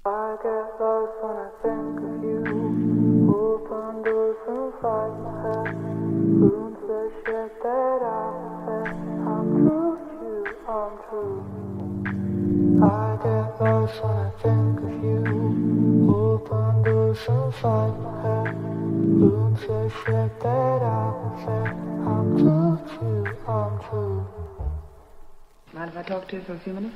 Mind if I talk to you for a few minutes?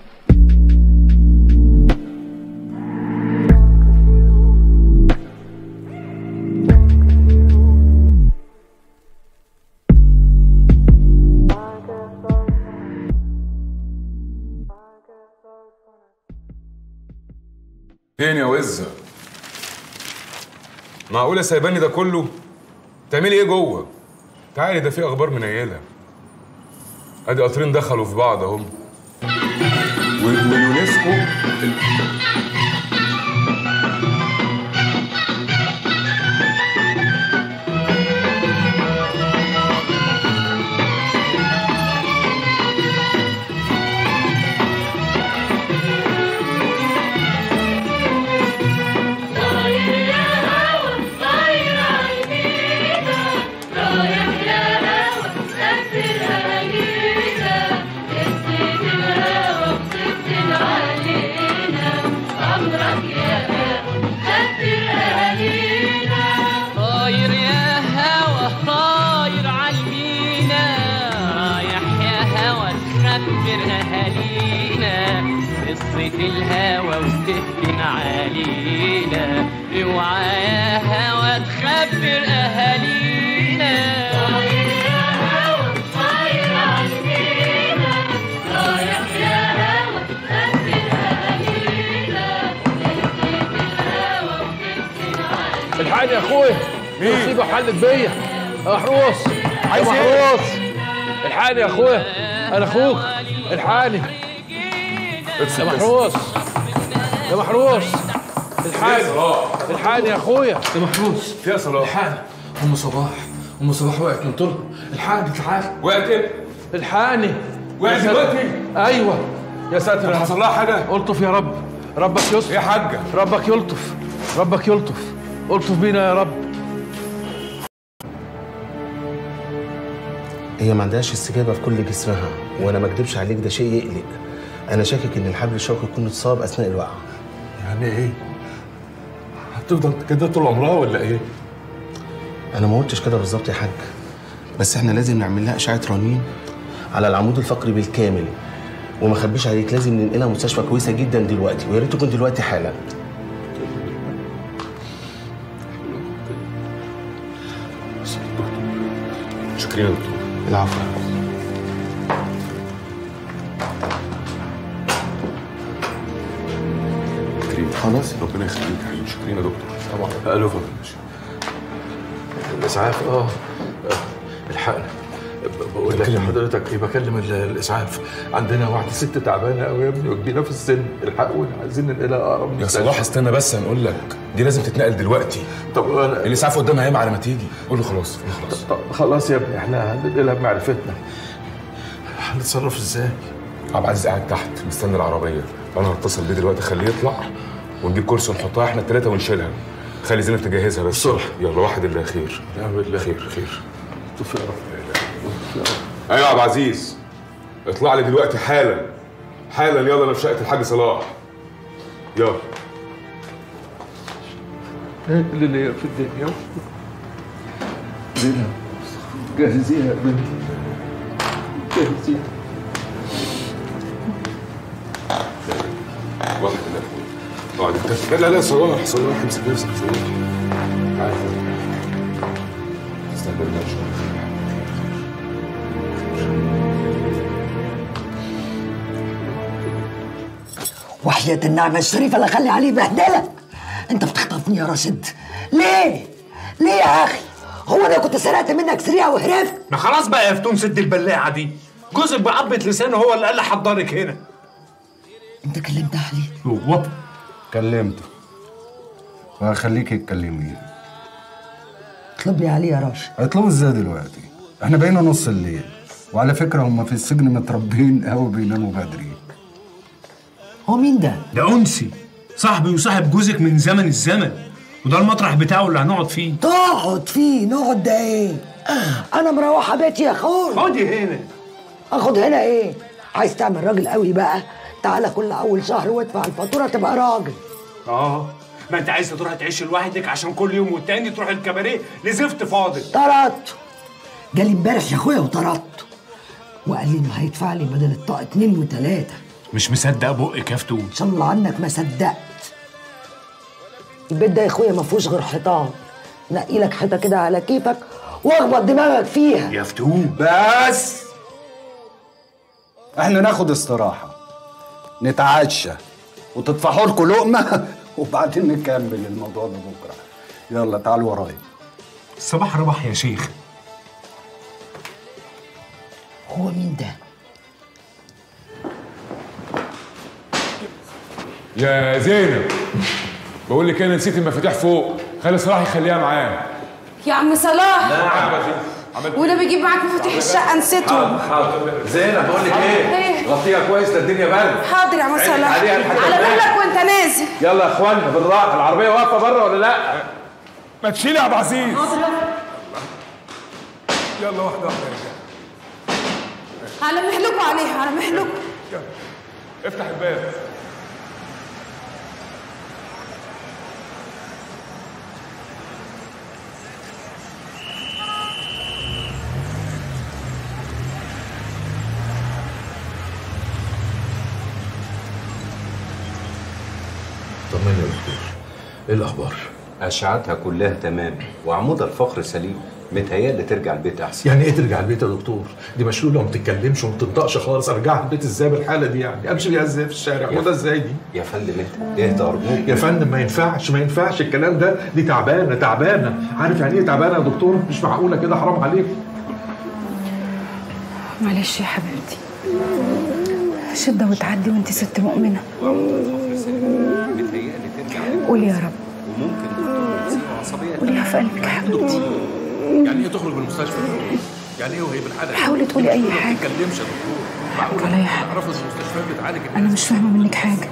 فين يا وزة؟ معقولة سايباني ده كله؟ تعملي ايه جوه؟ تعالي ده في اخبار منيلة. ادي قطرين دخلوا في بعض اهم. واليونسكو الهوى وتهجن علينا، اوعى يا هوى تخبر اهالينا. طاير يا هوى طاير علينا، رايح يا هوى تخبر اهالينا، تهجن الهوى وتهجن علينا. الحقني يا اخويا، مين؟ مصيبه حلت بيا يا محروس. عايز يا ايه؟ محروس الحقني يا اخويا، انا اخوك، الحقني يا محروس، يا محروس الحقني، الحقني يا اخويا يا محروس. فيها صلاح. الحقني، ام صباح وقعت من طولها. الحقني تعال. وقعت ايه؟ الحقني. وقعت دلوقتي؟ ايوه يا ساتر. حصل لها حاجة؟ الطف يا رب، ربك يستر. ايه يا حاجة؟ ربك يلطف، ربك يلطف، الطف بينا يا رب. هي ما عندهاش استجابه في كل جسمها، وانا ما اكدبش عليك ده شيء يقلق. انا شاكك ان الحبل الشوكي يكون اتصاب اثناء الوقعه. يعني ايه؟ هتفضل كده طول عمرها ولا ايه؟ انا ما قلتش كده بالظبط يا حاج، بس احنا لازم نعمل لها اشعه رنين على العمود الفقري بالكامل، وما اخبيش عليك لازم ننقلها مستشفى كويسه جدا دلوقتي، ويا ريت تكون دلوقتي حالا. شكرا يا دكتور. العفو. خلاص ربنا يخليك يا حبيبي. شكرا يا دكتور. طبعا. الو الاسعاف. الحقنا. بقول لك حضرتك ايه، بكلم الاسعاف. عندنا واحده ست تعبانه قوي يا ابني وكبيره في السن، الحقونا عايزين ننقلها اقرب يا صلاح استنى بس، هنقول لك دي لازم تتنقل دلوقتي. طب الاسعاف قدامها ايام على ما تيجي. قول له خلاص. خلاص. طب خلاص يا ابني، احنا هننقلها بمعرفتنا. هنتصرف ازاي؟ عبد العزيز قاعد تحت مستني العربيه، انا هتصل بيه دلوقتي اخليه يطلع ونجيب كرسي ونحطها احنا الثلاثه ونشيلها. خلي زينب تجهزها بس. صلح. يلا واحد الله خير. نعم بالله. خير خير. توفيق يا رب. ايوه يا عبد العزيز، اطلع لي دلوقتي حالا حالا. يلا انا في شقه الحاج صلاح. يلا. اللي ليا في الدنيا زينب، جهزيها يا بنتي، جهزيها. واحد الله. اقعد انت. لا صلاح امسك نفسك صلاح. تعالى استنى شويه. وحياة النعمة الشريفة لا خلي عليه بهدلة. انت بتخطفني يا راشد ليه؟ ليه يا اخي؟ هو انا كنت سرقت منك سريعة وهرفت؟ ما خلاص بقى يا فتون سد البلاعة دي. جوزك بعضة لسانه هو اللي قال لي حضرك هنا. انت كلمت عليه؟ هو كلمته وهخليكي تكلميه. اطلب لي عليه يا راشد. هيطلبوا ازاي دلوقتي؟ احنا بقينا نص الليل، وعلى فكرة هم في السجن متربيين قوي بيناموا بدري. هو مين ده؟ ده أنسي صاحبي وصاحب جوزك من زمن الزمن، وده المطرح بتاعه اللي هنقعد فيه. تقعد فيه؟ نقعد ده ايه؟ انا مروحه بيتي يا اخوي. خدي هنا. اخد هنا ايه؟ عايز تعمل راجل قوي بقى؟ تعالى كل اول شهر وادفع الفاتوره تبقى راجل. ما انت عايزه تروح تعيش لوحدك عشان كل يوم والتاني تروح الكباريه لزفت فاضي. طردته. جالي امبارح يا اخويا وطردته، وقال لي انه هيدفع لي بدل الطاقه 2 و3. مش مصدق بقك يا فتون. ان شاء الله عنك ما صدقت. البيت ده يا اخويا ما فيهوش غير حيطان، نقي لك حيطه كده على كيفك واخبط دماغك فيها. يا فتون بس احنا ناخد استراحه، نتعشى وتطفحوا لكم لقمه وبعدين نكمل الموضوع ده بكره. يلا تعالوا ورايا. الصباح رباح يا شيخ. هو مين ده؟ يا زينب، بقول لك انا نسيت المفاتيح فوق، خلي صلاح يخليها معاه. يا عم صلاح. نعم. وانا بجيب معاك مفاتيح الشقه نسيتهم. حاضر. زينب بقول لك ايه؟ غطيها كويس ده الدنيا برد. حاضر يا عم صلاح. على بالك وانت نازل. يلا يا اخوانا بالراحه، العربيه واقفه بره ولا لا؟ ما تشيلي يا ابو عزيز. يلا واحده واحده يا رجاله. على مهلكوا عليها، على مهلكوا. افتح الباب. طمني يا دكتور، ايه الاخبار؟ اشعتها كلها تمام وعمود الفقر سليم، متهيألي ترجع البيت احسن. يعني ايه ترجع البيت يا دكتور؟ دي مشلوله وما بتتكلمش وما بتنطقش خالص، ارجعها البيت ازاي بالحاله دي؟ يعني امشي بيها ازاي في الشارع؟ وده ازاي دي؟ يا فندم اهدى ارجوك. يا فندم ما ينفعش الكلام ده، دي تعبانه. عارف يعني ايه تعبانه يا دكتور؟ مش معقوله كده، حرام عليك. معلش يا حبيبتي، شدة وتعدي وانت ست مؤمنة. قولي يا رب، قوليها في قلبك يا حبيبتي. يعني ايه تخرج من المستشفى؟ يعني ايه وهي بالحاله؟ حاولي تقولي اي حاجة. ما تتكلمش يا دكتور. معقوله ولا يا حبيبتي تعرفي المستشفيات بتعالج الناس؟ انا مش فاهمة منك حاجة.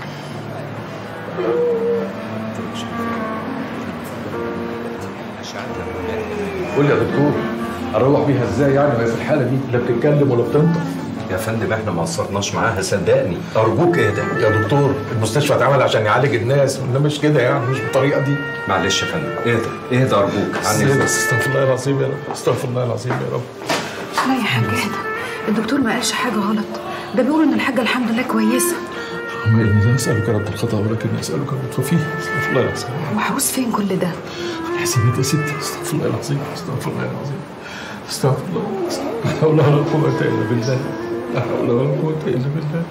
قول لي يا دكتور، اروح بيها ازاي يعني وهي في الحاله دي؟ لا بتتكلم ولا بتنطق. يا فندم احنا ما قصرناش معاها صدقني، ارجوك اهدى. يا دكتور المستشفى اتعمل عشان يعالج الناس، انما مش كده يعني، مش بالطريقه دي. معلش يا فندم اهدى ارجوك. استغفر الله العظيم يا رب، استغفر الله العظيم يا رب. لا يا حاج اهدى، الدكتور ما قالش حاجة غلط، ده بيقول ان الحاجة الحمد لله كويسة. اللهم اني لا اسالك رب الخطا ولكن اسالك اللطف فيه. استغفر الله العظيم. وعاوز فين كل ده؟ حسنات يا ستي، استغفر الله العظيم، استغفر الله العظيم، استغفر الله. لا حول ولا قوة الا بالله، لا حول ولا قوة الا بالله.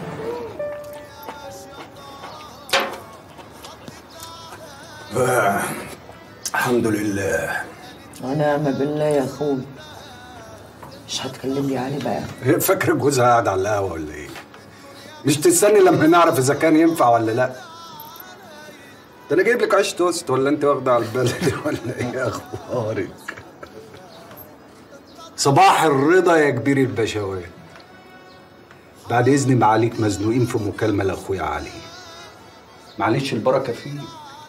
الحمد لله. ونعم بالله يا اخوي. مش هتكلمني عليه بقى؟ هي فاكره جوزها قاعد على القهوه ولا ايه؟ مش تستني لما نعرف اذا كان ينفع ولا لا؟ ده انا جايب لك عيش توست، ولا انت واخده على البلد ولا ايه اخبارك؟ صباح الرضا يا كبير البشوات. بعد اذن معاليك مزنوقين في مكالمه لاخويا علي. معلش البركه فيه.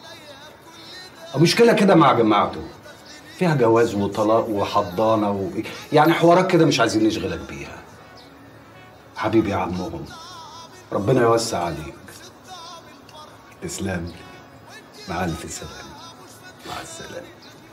مشكله كده مع جماعته، فيها جواز وطلاق وحضانه يعني حوارات كده مش عايزين نشغلك بيها. حبيبي يا عمهم، ربنا يوسع عليك. تسلم لي. مع الف سلامه. مع السلامه.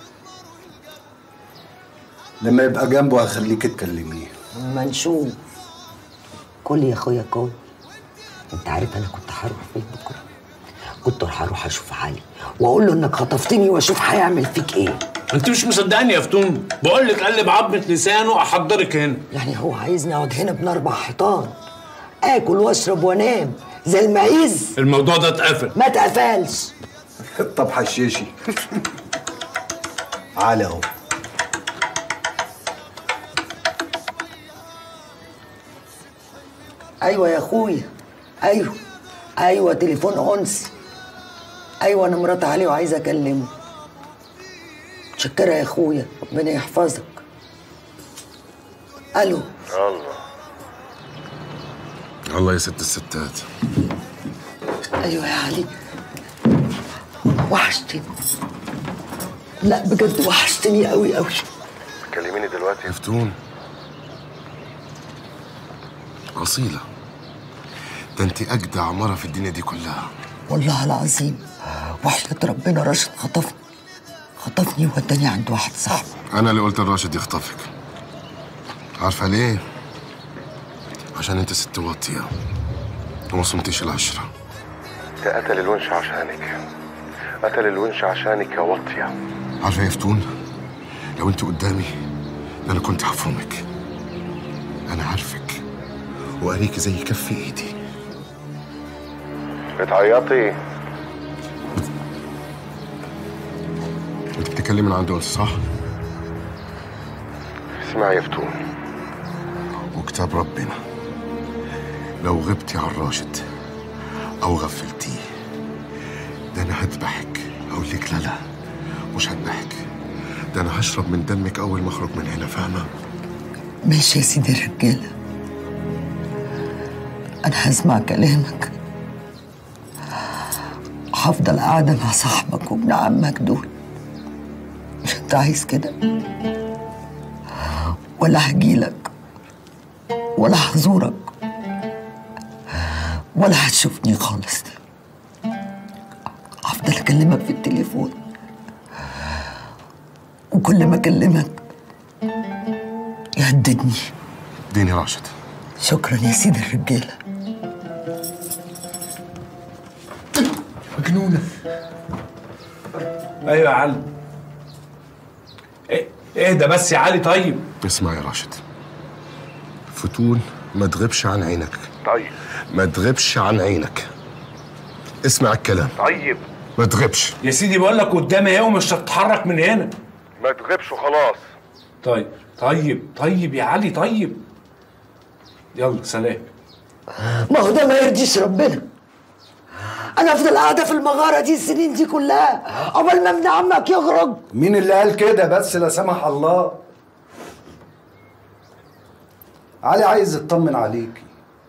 لما يبقى جنبه هخليك تكلميه. ما نشوف. كل يا اخويا كل. انت عارف انا كنت هروح فين بكره؟ كنت هروح اشوف علي واقول له انك خطفتني واشوف هيعمل فيك ايه. انت مش مصدقني يا فتون؟ بقول لك قلب عظمه لسانه احضرك هنا. يعني هو عايزني اقعد هنا بين 4 حيطان اكل واشرب وانام زي المعيز؟ الموضوع ده اتقفل. ما اتقفلش. طب حشيشي. علي اهو. ايوه يا اخويا، ايوه تليفون انسي. ايوه انا مرات علي وعايزه اكلمه. متشكره يا اخويا، ربنا يحفظك. الو. الله يا ست الستات. ايوه يا علي، وحشتني. لا بجد وحشتني قوي قوي. كلميني دلوقتي يا فتون. أصيلة، ده انت أجدع مرة في الدنيا دي كلها. والله العظيم وحياة ربنا راشد خطفني ووداني عند واحد صاحبي. أنا اللي قلت لراشد يخطفك. عارفة ليه؟ عشان انت ست واطية وما صمتيش العشرة. ده قتل الونش عشانك، قتل الونش عشانك يا واطية. عارفة يا فتون، لو انت قدامي انا كنت هفرمك. انا عارفك وقاريكي زي كف ايدي. بتعيطي؟ انت بتتكلمي من عند انس صح؟ اسمعي يا فتون، وكتاب ربنا لو غبتي عن راشد او غفلتيه ده انا هذبحك. اقول لك لا مش هذبحك، ده انا هشرب من دمك اول ما اخرج من هنا، فاهمه؟ ماشي يا سيدي الرجاله، انا هسمع كلامك. هفضل قاعده مع صاحبك وابن عمك دول. مش انت عايز كده؟ ولا هجيلك ولا هزورك ولا هتشوفني خالص. هفضل اكلمك في التليفون، وكل ما اكلمك يهددني. اديني راشد. شكرا يا سيدي الرجاله. مجنونه. ايوه يا علي. ايه ده بس يا علي؟ طيب اسمع يا راشد، فتون ما تغيبش عن عينك. طيب ما تغيبش عن عينك. اسمع الكلام. طيب ما تغيبش يا سيدي، بقول لك قدامي اهي ومش هتتحرك من هنا. ما تغيبش وخلاص. طيب يا علي. طيب يلا سلام. ما هو ده ما يرضيش ربنا. انا افضل قاعده في المغاره دي السنين دي كلها قبل ما ابن عمك يخرج. مين اللي قال كده بس لا سمح الله؟ علي عايز يطمن عليكي،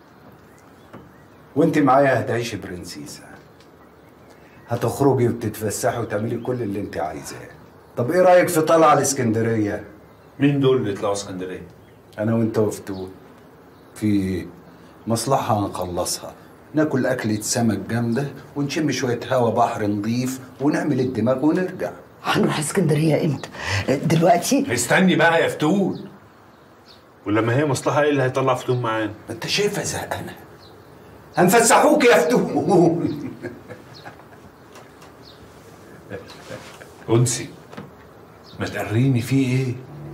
وانت معايا هتعيشي برنسيسه، هتخرجي وتتفسحي وتعملي كل اللي انت عايزاه. طب ايه رايك في طلعه الاسكندريه؟ مين دول اللي يطلعوا اسكندريه؟ انا وانت وفتون في مصلحه هنخلصها، ناكل اكله سمك جامده ونشم شويه هوا بحر نضيف ونعمل الدماغ ونرجع. هنروح اسكندريه امتى؟ دلوقتي؟ استني بقى يا فتون، ولما هي مصلحه ايه اللي هيطلع فتون معانا؟ ما انت شايفها زهقانه، هنفسحوك يا فتون. انسي، ما تقريني فيه ايه؟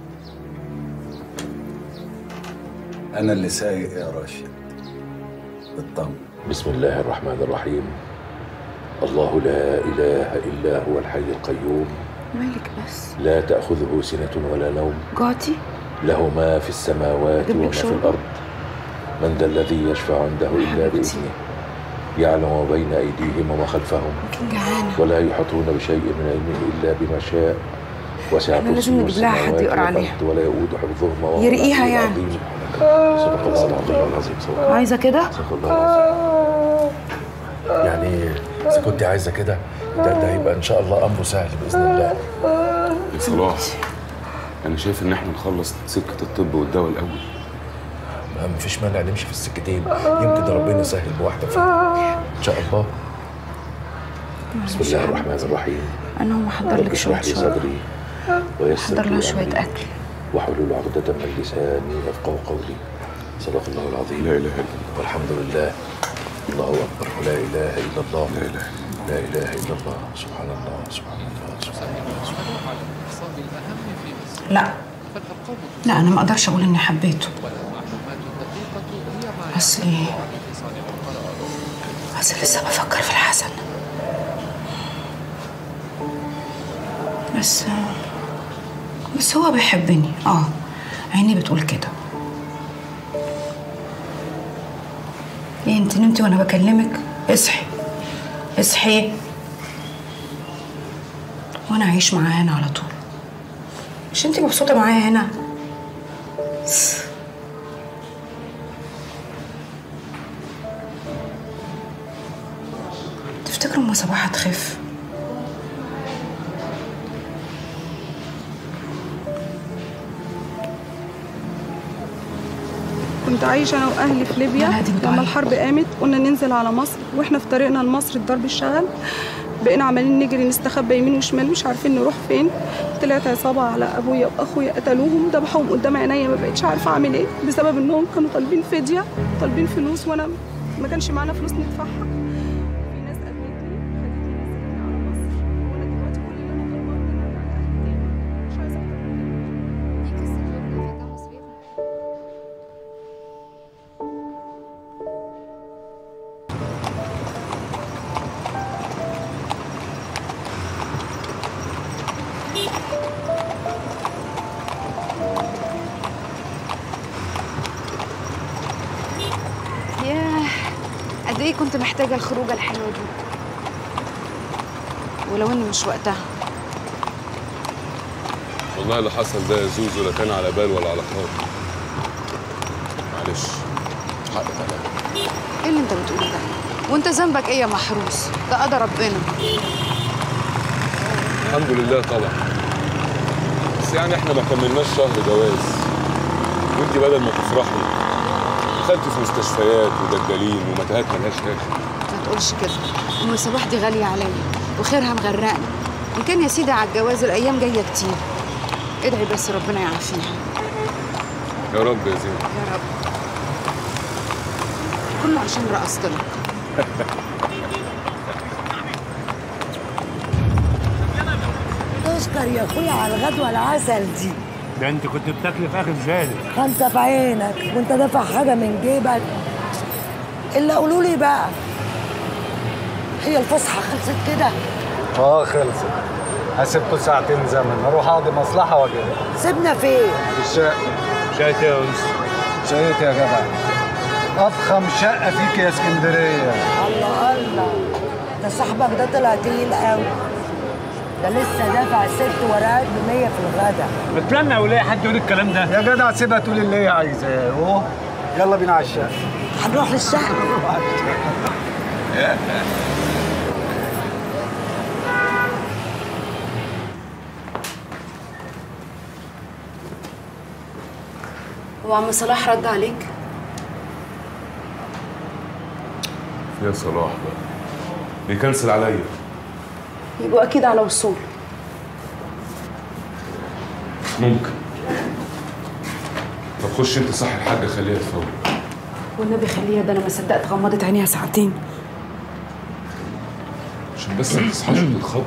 انا اللي سايق يا راشد، اطمن. بسم الله الرحمن الرحيم. الله لا إله إلا هو الحي القيوم. مالك بس؟ لا تأخذه سنة ولا نوم. جعتي؟ له ما في السماوات وما في الأرض. من ذا الذي يشفع عنده إلا بإذنه. يعلم بين أيديهم وما خلفهم. ولا يحيطون بشيء من علمه إلا بما شاء. وسع كرسيه السماوات والأرض ولا يؤود حفظهما وهو يرقيها يعني. صدق الله العظيم. عايزة كده؟ صدق الله العظيم. يعني إذا كنت عايزة كده ده هيبقى إن شاء الله أمره سهل بإذن الله. يا صلاح، أنا شايف إن إحنا نخلص سكة الطب والدواء الأول. ما فيش مانع نمشي في السكتين، يمكن ربنا يسهل بواحدة فيهم إن شاء الله. بسم الله الرحمن الرحيم. أنا هقوم أحضر لك شوية اشرح لي صدري ويسر أحضر لها لي شوية أمري أكل واحلل عقدة من لساني يفقهوا قولي. صدق الله العظيم. لا إله إلا الله والحمد لله. الله أكبر ولا إله إلا الله. لا إله إلا الله. سبحان الله سبحان الله سبحان الله سبحان الله. لا أنا ما أقدرش أقول إني حبيته، بس لسه بفكر في الحسن. بس هو بيحبني. عيني بتقول كده. ايه انت نمتي وانا بكلمك؟ اصحي وانا عايش معاه هنا على طول. مش انت مبسوطه معايا هنا؟ تفتكروا أم صباح هتخف؟ كنت عايشة أنا وأهلي في ليبيا. لما الحرب قامت قلنا ننزل على مصر، وإحنا في طريقنا لمصر الضرب اشتغل، بقينا عمالين نجري نستخبى يمين وشمال مش عارفين نروح فين. طلعت عصابة على أبويا وأخويا، قتلوهم ذبحوهم قدام عينيا، ما بقتش عارفة أعمل إيه بسبب إنهم كانوا طالبين فدية، طالبين فلوس، وأنا ما كانش معانا فلوس ندفعها. قد ايه كنت محتاجة الخروجة الحلوة دي، ولو ان مش وقتها. والله اللي حصل ده يا زوزو لا كان على بال ولا على خاطر. معلش حقك عليا. ايه اللي انت بتقوله ده؟ وانت ذنبك ايه يا محروس؟ ده قدر ربنا. الحمد لله طبعا، بس يعني احنا ما كملناش شهر جواز، وانت بدل ما تفرحي دخلتي في مستشفيات ودجالين ومتاهات ملهاش اخر. ما تقولش كده، ام صباح دي غاليه عليا وخيرها مغرقني. ان كان يا سيدي على الجواز الايام جايه كتير، ادعي بس ربنا يعافيها. يا رب يا زينب. يا رب. كله عشان رقصت لك. تشكر يا اخويا على الغدوه العسل دي. ده انت كنت بتاكلي في اخر ذلك. 5 في عينك وانت دافع حاجه من جيبك. الا قولوا لي بقى، هي الفسحه خلصت كده؟ خلصت. هسيبكوا ساعتين زمن، اروح اقضي مصلحه واجي. سيبنا فين؟ في الشقه. شقه يا انس؟ شقتي يا جدع، افخم شقه فيك يا اسكندريه. الله الله، ده صاحبك ده طلع تقيل قوي، ده لسه دافع 6 ورقات ب100 في الغدا. بتلمع ولا حد يقول الكلام ده؟ يا جدع سيبها تقول اللي هي عايزاه. اهو يلا بينا على الشقه. هنروح للشقه. هو عم صلاح رد عليك؟ يا صلاح بقى بيكنسل عليا. يبقوا اكيد على وصول. ممكن. طب خش انت صح الحاجه خليها تفوق. والنبي خليها، ده انا ما صدقت غمضت عينيها ساعتين. عشان بس ما تصحاش وتتخبط.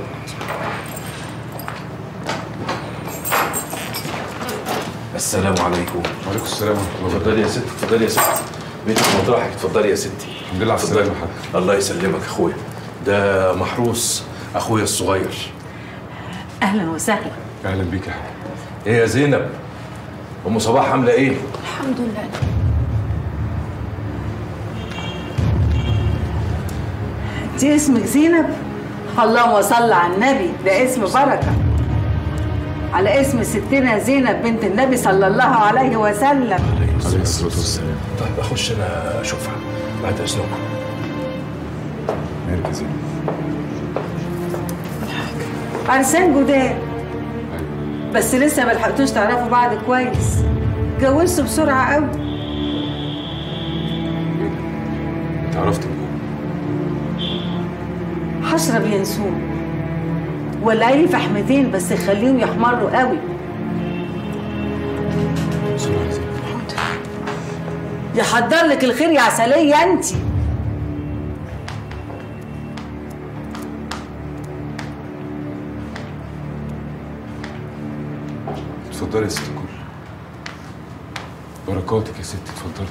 السلام عليكم. وعليكم السلام ورحمه الله. اتفضلي يا ست، اتفضلي يا ست. بيتك مطرحك، اتفضلي يا ستي. الحمد لله على السلامه يا حاج. الله يسلمك اخويا. ده محروس اخويا الصغير. اهلا وسهلا. اهلا بيك يا حاج. ايه يا زينب؟ ام صباح عامله ايه؟ الحمد لله. انت اسمك زينب؟ اللهم صل على النبي، ده اسم بركه. على اسم ستنا زينب بنت النبي صلى الله عليه وسلم. عليه الصلاه والسلام. طيب اخش انا اشوفها بعد اذنكم. مالك يا زينب؟ عرسان جداد، بس لسه ما لحقتوش تعرفوا بعض كويس. اتجوزتوا بسرعه قوي. انت عرفت منين؟ حشرة بينسوه، ولعي لي فحمتين بس خليهم يحمروا قوي. يحضر لك الخير يا عسلية انت. اتفضلي يا ست الكل. بركاتك يا ستي، اتفضلي.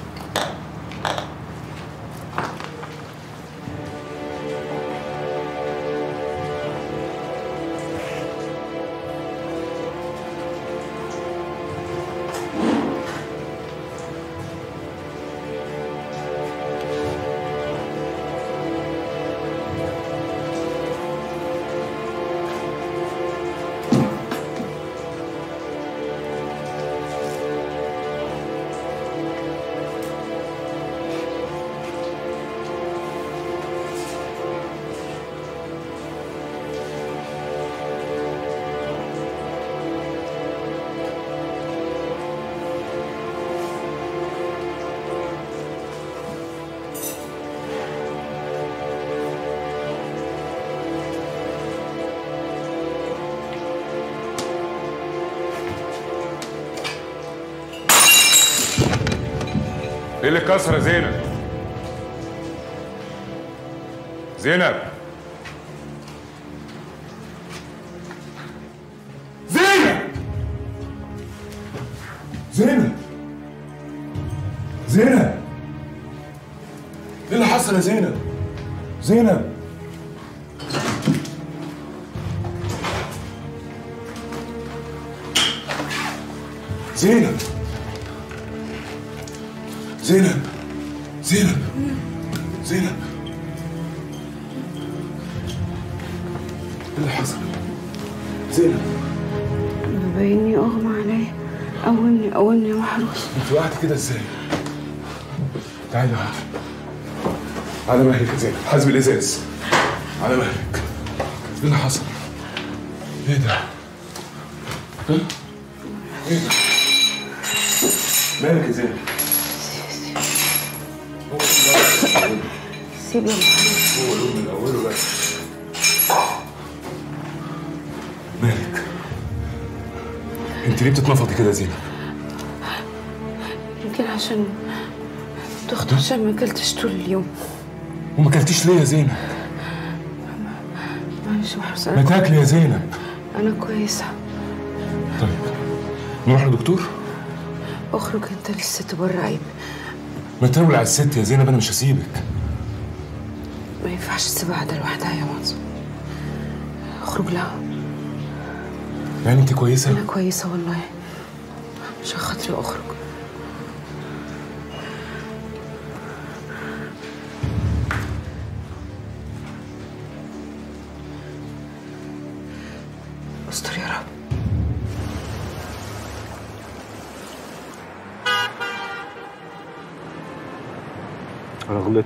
ايه اللي كسر يا زينب؟ زينب زينب زينب زينب ايه اللي حصل يا زينب؟ زينب زينب زينب زينب زينب ايه اللي حصل؟ زينب باينني اغمى عليا. قومني يا محروس. انت وقعتي كده ازاي؟ تعالي يا عادل. على مهلك يا زينب، حاسبي الازاز. على مهلك. ايه اللي حصل؟ ايه ده؟ ها؟ ايه ده؟ مالك يا زينب؟ سيب يا محروس. هو اليوم من اوله بس. مالك؟ انت ليه بتتنفضي كده يا زينب؟ يمكن عشان تخت، عشان ما اكلتش طول اليوم. وما اكلتيش ليه يا زينب؟ معلش يا محروس. ما تاكلي يا زينب. انا كويسه. طيب نروح لدكتور؟ اخرج انت، للست بره عيب. ما تولع على الست يا زينب، انا مش هسيبك. ما ينفعش تسيبها قاعده لوحدها يا منصور. اخرج لها. يعني انت كويسه؟ انا كويسه والله، عشان خاطري اخرج. استر يا رب. انا غلطت.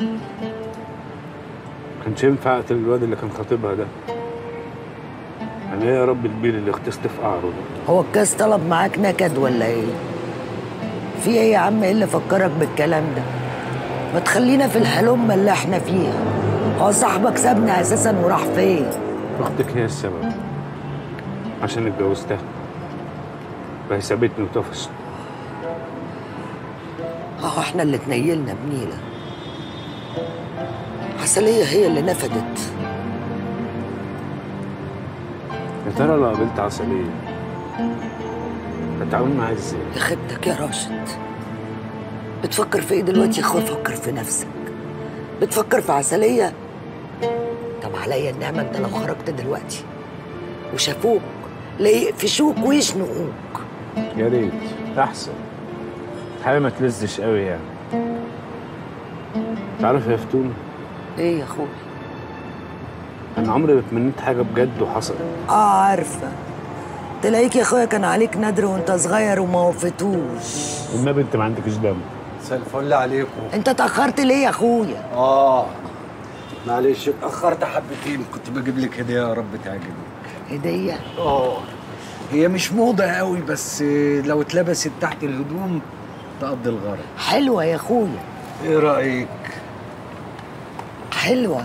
كانش ينفع اقتل الواد اللي كان خاطبها ده. انا ايه يا رب البيل اللي اغتصت في قعره ده؟ هو الكاس طلب معاك نكد ولا ايه؟ في ايه يا عم؟ ايه اللي فكرك بالكلام ده؟ ما تخلينا في الحلمة اللي احنا فيها. هو صاحبك سابنا اساسا وراح فين؟ اختك هي السبب، عشان اتجوزتها فهي سابتني وطفشت. احنا اللي اتنيلنا بنيلة. عسلية هي اللي نفدت. يا ترى لو قابلت عسلية هتعامل معاها ازاي؟ يا خيبتك يا راشد. بتفكر في ايه دلوقتي يا اخويا؟ فكر في نفسك. بتفكر في عسلية؟ طب عليا النعمة انت لو خرجت دلوقتي وشافوك لا يقفشوك ويشنقوك. يا ريت احسن، حاجة ما تلزش قوي يعني. تعرف يا فتون، ايه يا اخويا؟ انا عمري ما تمنيت حاجة بجد وحصلت. عارفة. تلاقيك يا اخويا كان عليك ندر وانت صغير وما وفتوش. والنبي انت ما عندكش دم. مساء الفل عليكم. انت اتأخرت ليه يا اخويا؟ معلش اتأخرت حبتين، كنت بجيب لك هدية يا رب تعجبك. هدية؟ هي مش موضة قوي، بس لو اتلبست تحت الهدوم تقضي الغرض. حلوة يا اخويا. ايه رأيك؟ حلوة.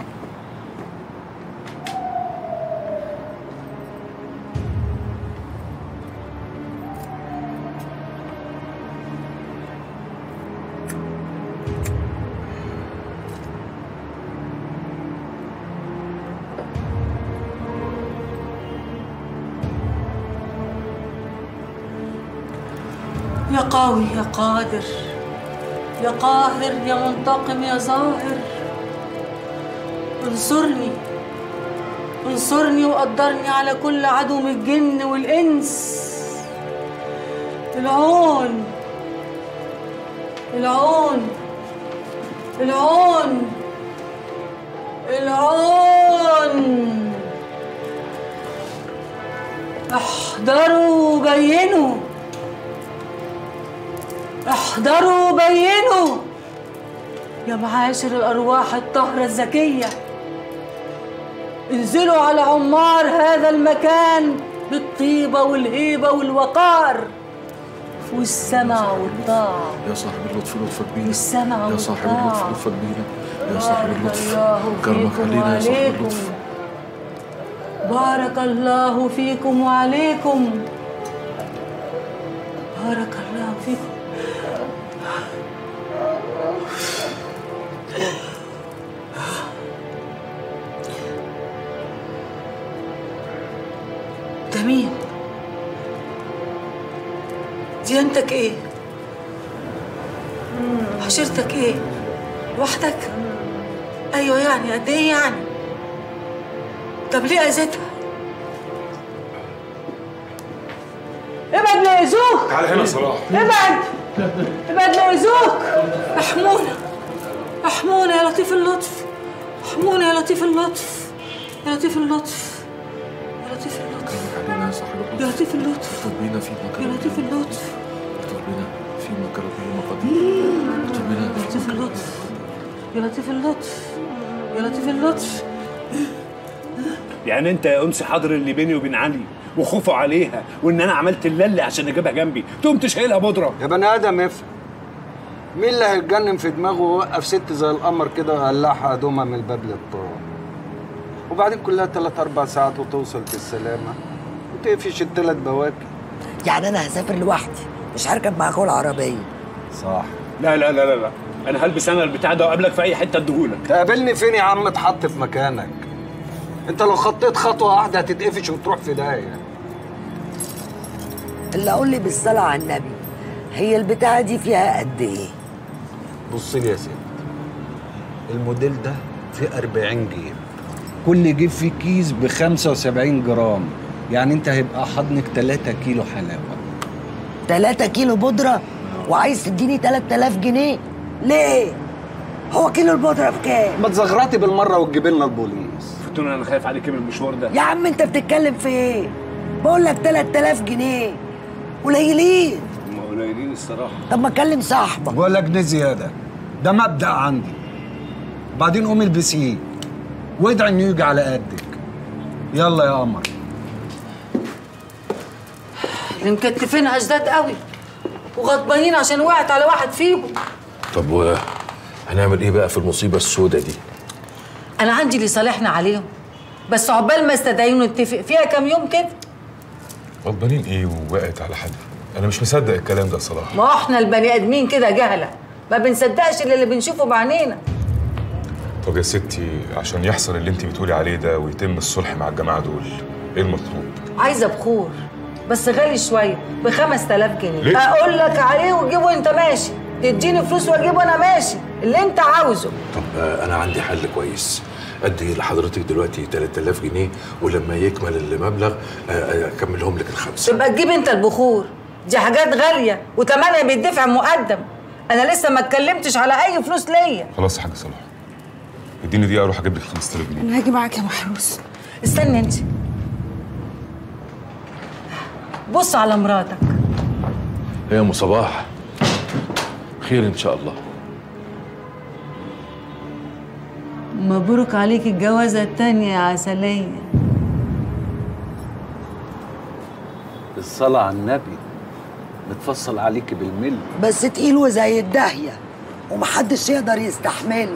يا قوي يا قادر يا قاهر يا منتقم يا ظاهر، انصرني وقدرني على كل عدو من الجن والإنس. العون العون العون العون. احضروا بينوا، احضروا بينوا يا معاشر الأرواح الطاهرة الزكية. انزلوا على عمار هذا المكان بالطيبة والهيبة والوقار والسمع والطاعة. يا صاحب اللطف لطفك بينا، والسمع يا صاحب اللطف لطفك بينا، يا صاحب اللطف كرمك علينا يا صاحب اللطف. بارك الله فيكم وعليكم. بارك الله فيكم. مين؟ ديانتك ايه؟ عشيرتك ايه؟ لوحدك؟ ايوه يعني قد ايه يعني؟ طب ليه اذيتها؟ ابعد لا يأذوك. تعالى هنا يا صلاح. ابعد لا يأذوك. احمونا احمونا يا لطيف اللطف، احمونا يا لطيف اللطف، يا لطيف اللطف، يا لطيف اللطف، يا لطيف اللطف، اكتب بينا في مكان، يا لطيف اللطف، اكتب بينا في مكان مقادير، اكتب بينا يا لطيف اللطف، يا لطيف اللطف، يا لطيف اللطف. يعني انت يا انسي حاضر اللي بيني وبين علي وخوفه عليها وان انا عملت اللي عشان اجيبها جنبي تقوم تشيلها بودره؟ يا بني ادم افهم، مين اللي هيتجنن في دماغه ووقف ست زي القمر كده وقلعها هدومها من الباب للطاق؟ وبعدين كلها 3-4 ساعات وتوصل بالسلامه وتقفش ال3 بواكي. يعني انا هسافر لوحدي مش هركب معاكوا العربيه؟ صح. لا لا لا لا، انا هلبس انا البتاع ده واقابلك في اي حته اديهولك. تقابلني فين يا عم؟ اتحط في مكانك. انت لو خطيت خطوه واحده هتتقفش وتروح في داهيه. اللي اقول لي بالصلاه على النبي، هي البتاعه دي فيها قد ايه؟ بص لي يا ست، الموديل ده فيه 40 جيب، كل جيب فيه كيس ب 75 جرام، يعني انت هيبقى حضنك 3 كيلو حلاوه. 3 كيلو بودره وعايز تديني 3000 جنيه؟ ليه؟ هو كيلو البودره بكام؟ ما تزغرطي بالمره وتجيب لنا البوليس. فتون انا خايف عليك من المشوار ده. يا عم انت بتتكلم في ايه؟ بقول لك 3000 جنيه قليلين. هم قليلين الصراحه. طب ما اكلم صاحبك. ولا جنيه زياده، ده مبدأ عندي. بعدين قومي البسيه وادعي انه يجي على قدك. يلا يا قمر. اللي مكتفين اجداد قوي وغضبانين عشان وقعت على واحد فيهم. طب هنعمل ايه بقى في المصيبه السوداء دي؟ انا عندي اللي صالحنا عليهم، بس عقبال ما استدعيهم نتفق فيها كام يوم كده. غضبانين ايه ووقعت على حد؟ انا مش مصدق الكلام ده صراحه. ما احنا البني ادمين كده جهله، ما بنصدقش اللي بنشوفه بعينينا. طب يا ستي، عشان يحصل اللي انت بتقولي عليه ده ويتم الصلح مع الجماعه دول، ايه المطلوب؟ عايزه بخور بس غالي شويه ب 5000 جنيه. ليه؟ اقول لك عليه وتجيبه وانت ماشي، تديني فلوس واجيبه وانا ماشي، اللي انت عاوزه. طب انا عندي حل كويس، ادي لحضرتك دلوقتي 3000 جنيه ولما يكمل المبلغ اكملهم لك ال5. تبقى تجيب انت البخور، دي حاجات غاليه وتمنها بيدفع مقدم. انا لسه ما اتكلمتش على اي فلوس ليا. خلاص يا حاج صلاح، اديني دقيقه اروح اجيب لك 5000 جنيه. انا هاجي معاك يا محروس. استني انت، بص على مراتك. يا ام صباح، خير ان شاء الله. مبروك عليك الجوازه التانيه يا عسليه. الصلاة على النبي متفصل عليكي بالملي. بس تقيل وزي الداهيه ومحدش يقدر يستحمله.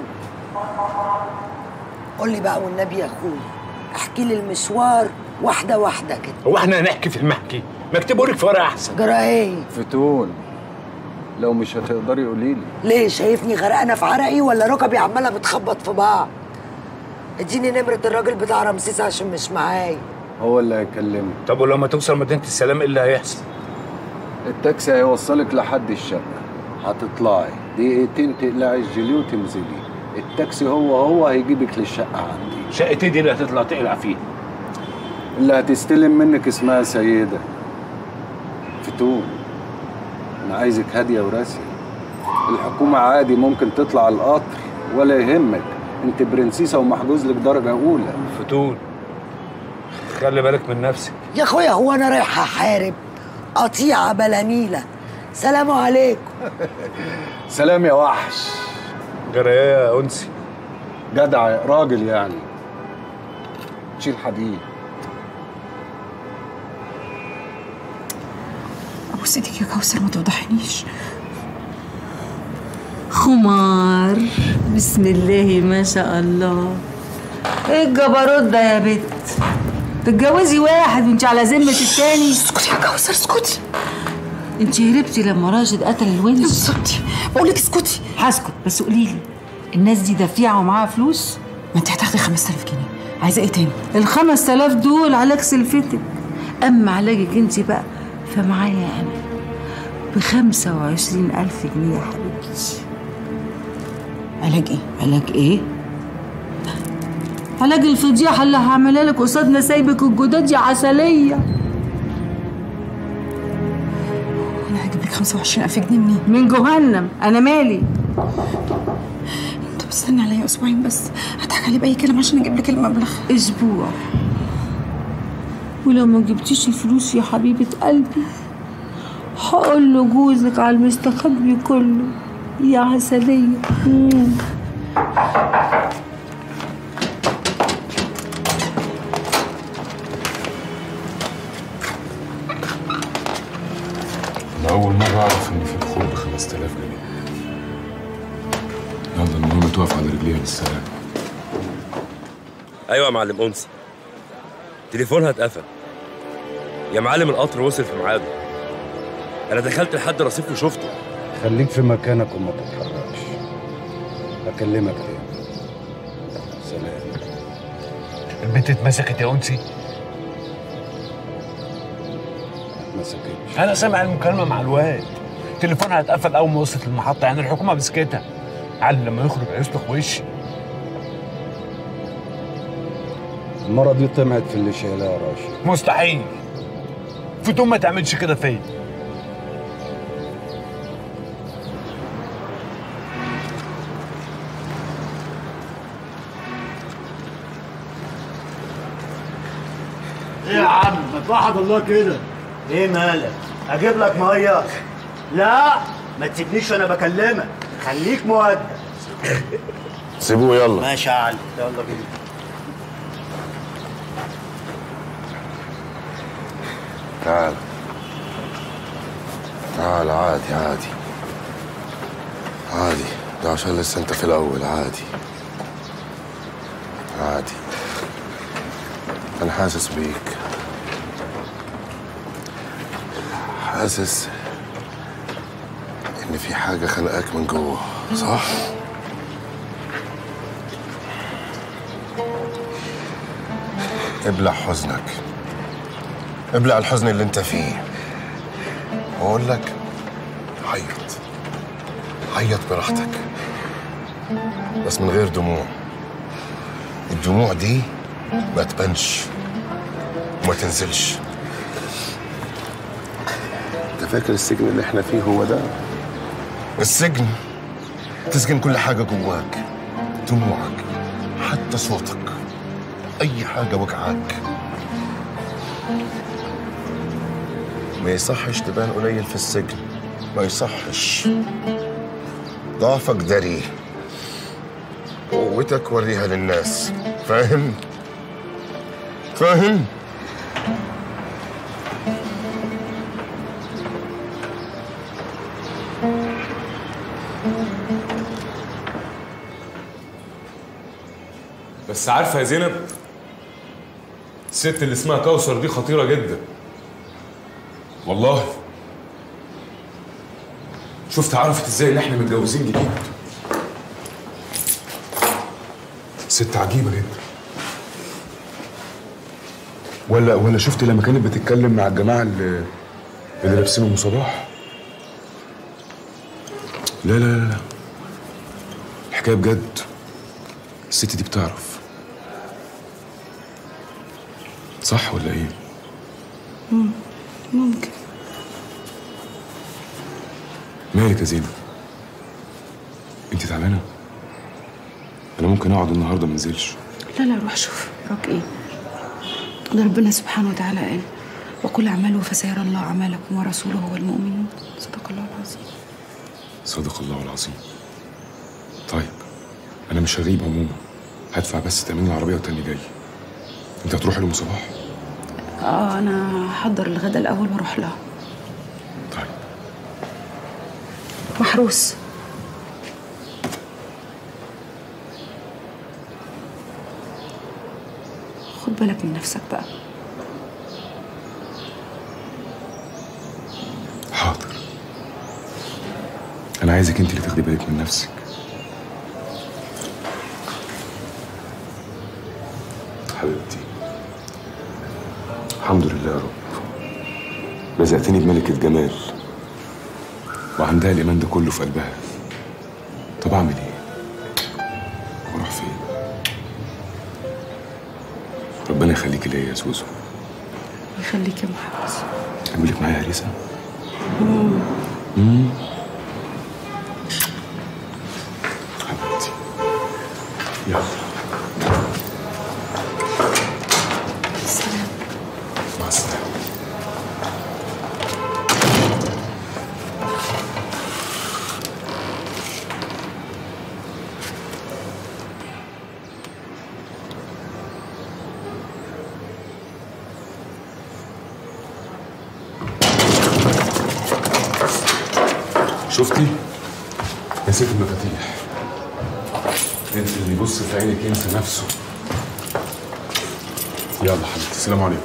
قول لي بقى والنبي يا اخويا، احكي لي المشوار واحده واحده كده. هو احنا هنحكي في المحكي؟ ما اكتبوا لك في ورقه احسن. جرى ايه؟ فتون، لو مش هتقدري قولي لي. ليه شايفني غرقانه في عرقي ولا ركبي عماله بتخبط في بعض؟ اديني نمره الراجل بتاع رمسيس عشان مش معايا. هو اللي هيكلمك. طب ولما توصل مدينه السلام ايه اللي هيحصل؟ التاكسي هيوصلك لحد الشقه، هتطلعي دقيقتين تقلعي الجيلي وتنزلي، التاكسي هو هيجيبك للشقه عندي. شقه ايه دي اللي هتطلع تقلع فيها؟ اللي هتستلم منك اسمها سيده. فتون، انا عايزك هاديه وراسيه. الحكومه عادي ممكن تطلع القطر ولا يهمك، انت برنسيسه ومحجوز لك درجه اولى. فتون، خلي بالك من نفسك يا اخويا. هو انا رايحه احارب قطيعه بلا نيله؟ سلام عليكم. سلام يا وحش. جرى ايه يا انسي؟ جدع راجل يعني، تشيل حديد. ابوس ايدك يا كوثر ما توضحنيش. خمار، بسم الله ما شاء الله. ايه الجبروت ده يا بت؟ تتجوزي واحد وانت على ذمه التاني؟ اسكتي يا كوثر اسكتي. انت هربتي لما راشد قتل الونش. بالظبط، بقول لك اسكتي. هسكت، بس قولي لي الناس دي دفيعه ومعاها فلوس؟ ما انت هتاخدي 5000 جنيه، عايزه ايه تاني؟ ال 5000 دول عليك سلفتك. اما علاجك انت بقى فمعايا انا ب25,000 جنيه يا حبيبتي. علاج ايه؟ علاج ايه؟ علاج الفضيحه اللي هعملها لك قصاد نسايبك الجداد يا عسليه. انا هجيب لك 25,000 جنيه منين؟ من جهنم، انا مالي. انت بتستني عليا اسبوعين بس، هضحك عليه باي كلام عشان اجيب لك المبلغ. اسبوع، ولو ما جبتيش الفلوس يا حبيبه قلبي هقول له جوزك على المستخبي كله يا عسليه. أنا أول مرة أعرف إن في بخور ب5000 جنيه. يلا المهم تقف على رجليها بالسلامة. ايوه يا معلم انس، تليفونها اتقفل يا معلم. القطر وصل في ميعاده، انا دخلت لحد رصيف وشفته. خليك في مكانك وما تتحركش، اكلمك تاني. سلام. البنت اتمسكت يا انسي؟ اتمسكتش. انا سامع المكالمه مع الواد، تليفونها اتقفل اول ما وصلت المحطه، يعني الحكومه مسكتها. علي لما يخرج هيسلخ وشي. المرة دي طمعت في اللي شايلها يا راشد. مستحيل، فتون ما تعملش كده فيا. ايه يا عم ما توحد الله كده؟ ايه مالك؟ اجيب لك ميه؟ لا ما تسيبنيش وانا بكلمك، خليك مؤدب. سيبوه يلا. ماشي يا علي، يلا بينا. تعال تعال، عادي عادي عادي، ده عشان لسه انت في الاول. عادي عادي، انا حاسس بيك، حاسس ان في حاجة خانقاك من جوه، صح؟ ابلع حزنك، ابلع الحزن اللي انت فيه، واقول لك عيط، عيط براحتك بس من غير دموع. الدموع دي ما تبانش وما تنزلش. انت فاكر السجن اللي احنا فيه هو ده؟ السجن تسجن كل حاجة جواك، دموعك، حتى صوتك، أي حاجة وجعاك. ما يصحش تبان قليل في السجن، ما يصحش. ضعفك داري، قوتك وريها للناس، فاهم؟ فاهم؟ بس عارفه يا زينب، الست اللي اسمها كوثر دي خطيره جدا والله. شفت عرفت ازاي ان احنا متجوزين جديد؟ ست عجيبه جدا. ولا شفت لما كانت بتتكلم مع الجماعه اللي لابسين ام صباح؟ لا لا لا لا، الحكايه بجد. الست دي بتعرف، صح ولا ايه؟ ممكن. مالك يا زينب؟ انت تعبانه؟ انا ممكن اقعد النهارده ما انزلش. لا لا، روح شوف وراك ايه. ده ربنا سبحانه وتعالى قال: وقل اعملوا فسيرى الله اعمالكم ورسوله والمؤمنون. صدق الله العظيم. صدق الله العظيم. طيب انا مش هغيب عموما، هدفع بس تأمين العربيه وتاني جاي. انت هتروحي لأم صباح؟ انا هحضر الغدا الاول واروح لها. طيب. محروس، خد بالك من نفسك بقى. حاضر. انا عايزك انت اللي تاخدي بالك من نفسك. حبيبتي الحمد لله يا رب. رزقتني بملكة جمال وعندها الإيمان ده كله في قلبها. طب أعمل إيه؟ وأروح فين؟ ربنا يخليكي ليا يا زوزو. يخليك يا محمد. أعمل لك معايا هريسة؟ حبيبتي يلا. السلام. مع السلامة. شفتي؟ نسيت المفاتيح. انت اللي يبص في عينك ينسى نفسه. يلا حبيبتي، السلام عليكم.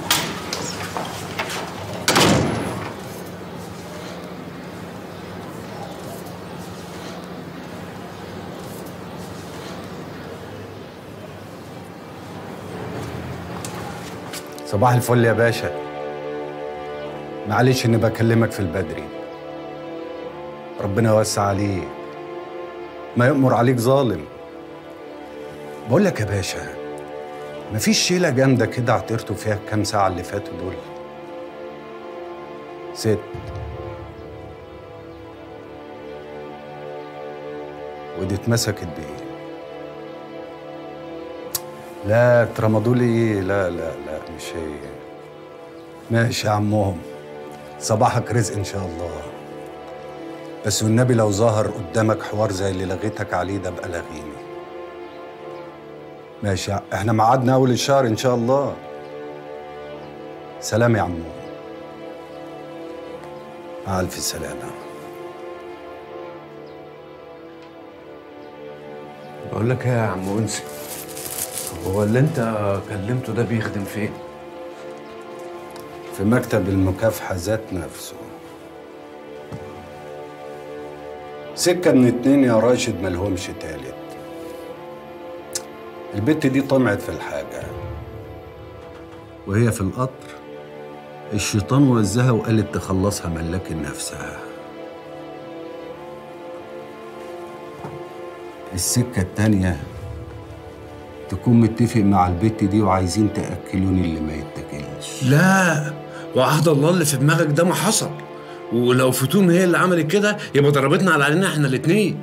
صباح الفل يا باشا. معلش اني بكلمك في البدري. ربنا يوسع عليك، ما يأمر عليك ظالم. بقول لك يا باشا، مفيش شيلة جامدة كده عطرتوا فيها الكام ساعة اللي فاتوا دول؟ ست ودي اتمسكت بإيه؟ لا ترمضولي ايه؟ لا لا لا مش هي. ماشي يا عمهم، صباحك رزق ان شاء الله. بس والنبي لو ظهر قدامك حوار زي اللي لغيتك عليه ده بقى لغيني. ماشي، احنا ميعادنا اول الشهر ان شاء الله. سلام يا عمو. مع الف سلامه. بقول لك ايه يا عم انسي، هو اللي انت كلمته ده بيخدم فين؟ في مكتب المكافحه ذات نفسه. سكة من اتنين يا راشد ملهمش تالت. البت دي طمعت في الحاجة وهي في القطر الشيطان وزها وقالت تخلصها ملاك نفسها. السكة التانية تكون متفق مع البت دي وعايزين تأكلوني اللي ما يتاكلش. لا، وعهد الله اللي في دماغك ده ما حصل. ولو فتون هي اللي عملت كده يبقى ضربتنا على علينا احنا الاتنين.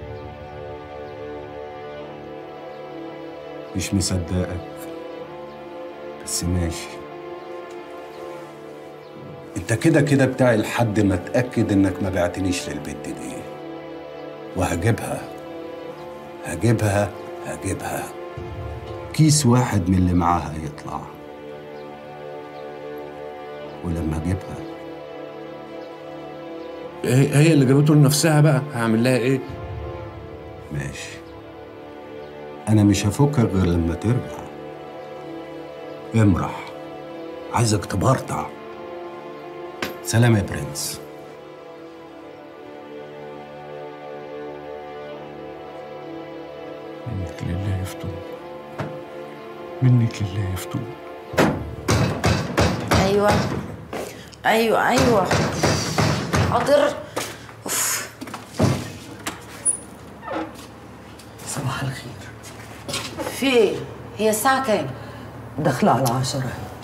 مش مصدقك بس ماشي. انت كده كده بتاعي لحد ما اتاكد انك ما بعتنيش للبت دي. وهجيبها هجيبها هجيبها. كيس واحد من اللي معاها يطلع، ولما اجيبها هي اللي جابته لنفسها بقى، هعمل لها ايه؟ ماشي، انا مش هفكك غير لما ترجع. امرح، عايزك تبرطع. سلام يا برنس. منك لله يفتون، منك لله يفتون. ايوه ايوه ايوه حاضر. اوف. صباح الخير. في ايه؟ هي الساعة كام؟ داخلة على 10.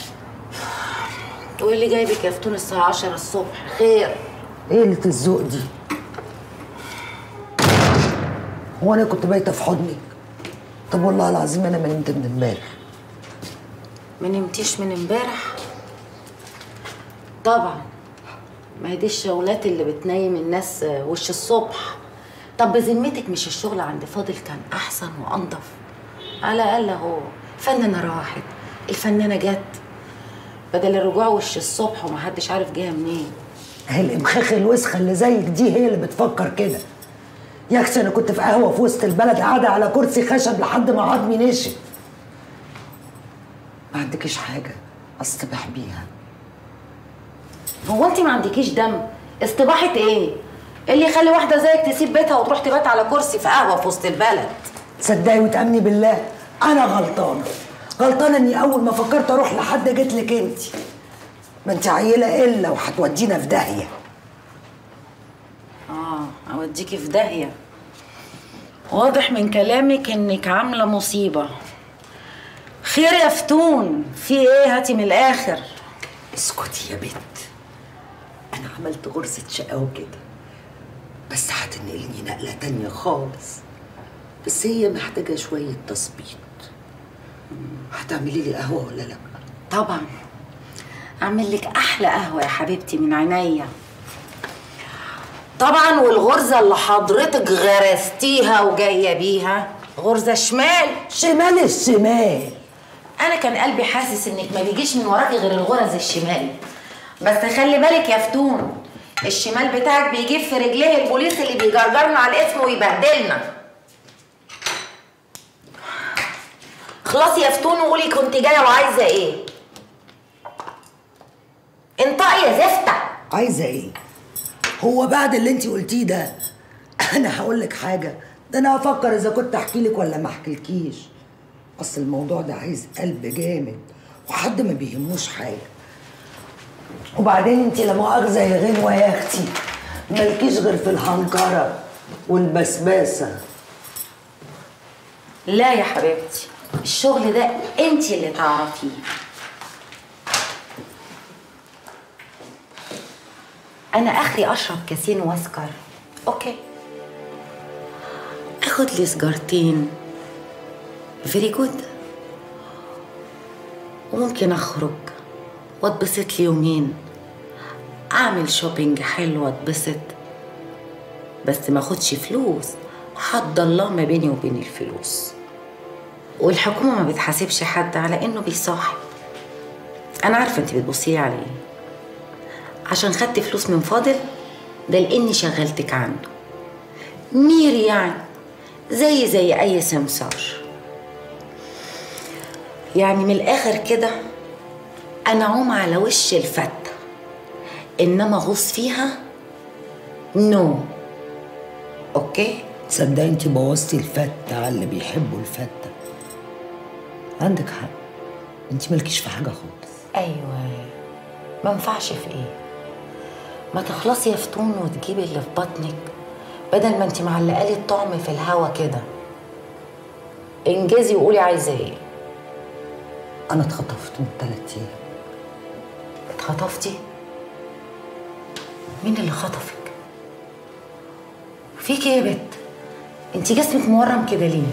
وايه اللي جايبك يا فتون الساعة 10 الصبح؟ خير؟ ايه قلة الذوق دي؟ هو انا كنت بايتة في حضنك؟ طب والله العظيم انا ما نمت من امبارح. ما نمتيش من امبارح؟ طبعا، ما هي دي الشغلات اللي بتنيم الناس وش الصبح. طب بذمتك مش الشغل عند فاضل كان احسن وانضف؟ على الاقل اهو فنانة راحت، الفنانة جت، بدل الرجوع وش الصبح ومحدش عارف جايه منين. هي الامخاخ الوسخه اللي زيك دي هي اللي بتفكر كده. يا اختي انا كنت في قهوه في وسط البلد قاعده على كرسي خشب لحد ما عظمي نشف. ما عندكيش حاجه اصطبح بيها؟ هو انت ما عندكيش دم؟ اصطباحة ايه؟ اللي يخلي واحده زيك تسيب بيتها وتروح تبات على كرسي في قهوه في وسط البلد؟ تصدقي وتامني بالله انا غلطانه اني اول ما فكرت اروح لحد جيت لك انت. ما انت عيله الا وهتودينا في داهيه. اوديكي في داهيه. واضح من كلامك انك عامله مصيبه. خير يا فتون، في ايه؟ هاتي من الاخر. اسكتي يا بنت، انا عملت غرزه شقاوه كده، بس هتنقلني نقله تانيه خالص. بس هي محتاجه شويه تظبيط. هتعملي لي قهوه ولا لا؟ طبعا اعمل لك احلى قهوه يا حبيبتي من عينيا. طبعا. والغرزه اللي حضرتك غرستيها وجايه بيها غرزه شمال. شمال الشمال. انا كان قلبي حاسس انك ما بيجيش من وراكي غير الغرز الشمال، بس خلي بالك يا فتون، الشمال بتاعك بيجيب في رجليه البوليس اللي بيجرجرنا على الاسم ويبهدلنا. خلاص يا فتون وقولي كنت جايه وعايزه ايه. انطقي يا زفته. عايزه ايه؟ هو بعد اللي انت قلتيه ده انا هقول لك حاجه؟ ده انا هفكر اذا كنت احكي لك ولا ما احكيلكيش. اصل الموضوع ده عايز قلب جامد وحد ما بيهموش حاجه. وبعدين انت لا مؤاخذه يا غنوه يا اختي، مالكيش غير في الحنكره والبسباسه. لا يا حبيبتي، الشغل ده انت اللي تعرفيه. انا اخري اشرب كاسين واسكر، اوكي، اخد لي سجارتين فيري جود، وممكن اخرج واتبسط لي يومين، اعمل شوبينج حلو واتبسط، بس ما اخدش فلوس. حد الله ما بيني وبين الفلوس. والحكومه ما بتحاسبش حد على انه بيصاحب. انا عارفه انت بتبصي على ايه، عشان خدت فلوس من فاضل ده لاني شغلتك عنده. مير يعني زي اي سمسار. يعني من الاخر كده انا عوم على وش الفته، انما غوص فيها نو. اوكي؟ تصدقي انت بوظتي الفته على اللي بيحبوا الفته. عندك حق، انت مالكيش في حاجه خالص. ايوه، ما ينفعش في ايه؟ ما تخلصي يا فتون وتجيبي اللي في بطنك، بدل ما انت معلقه لي الطعم في الهوا كده. انجزي وقولي عايزه ايه. انا اتخطفت من 3 ايام. اتخطفتي؟ مين اللي خطفك؟ فيكي ايه يا بت؟ انت جسمك مورم كده ليه؟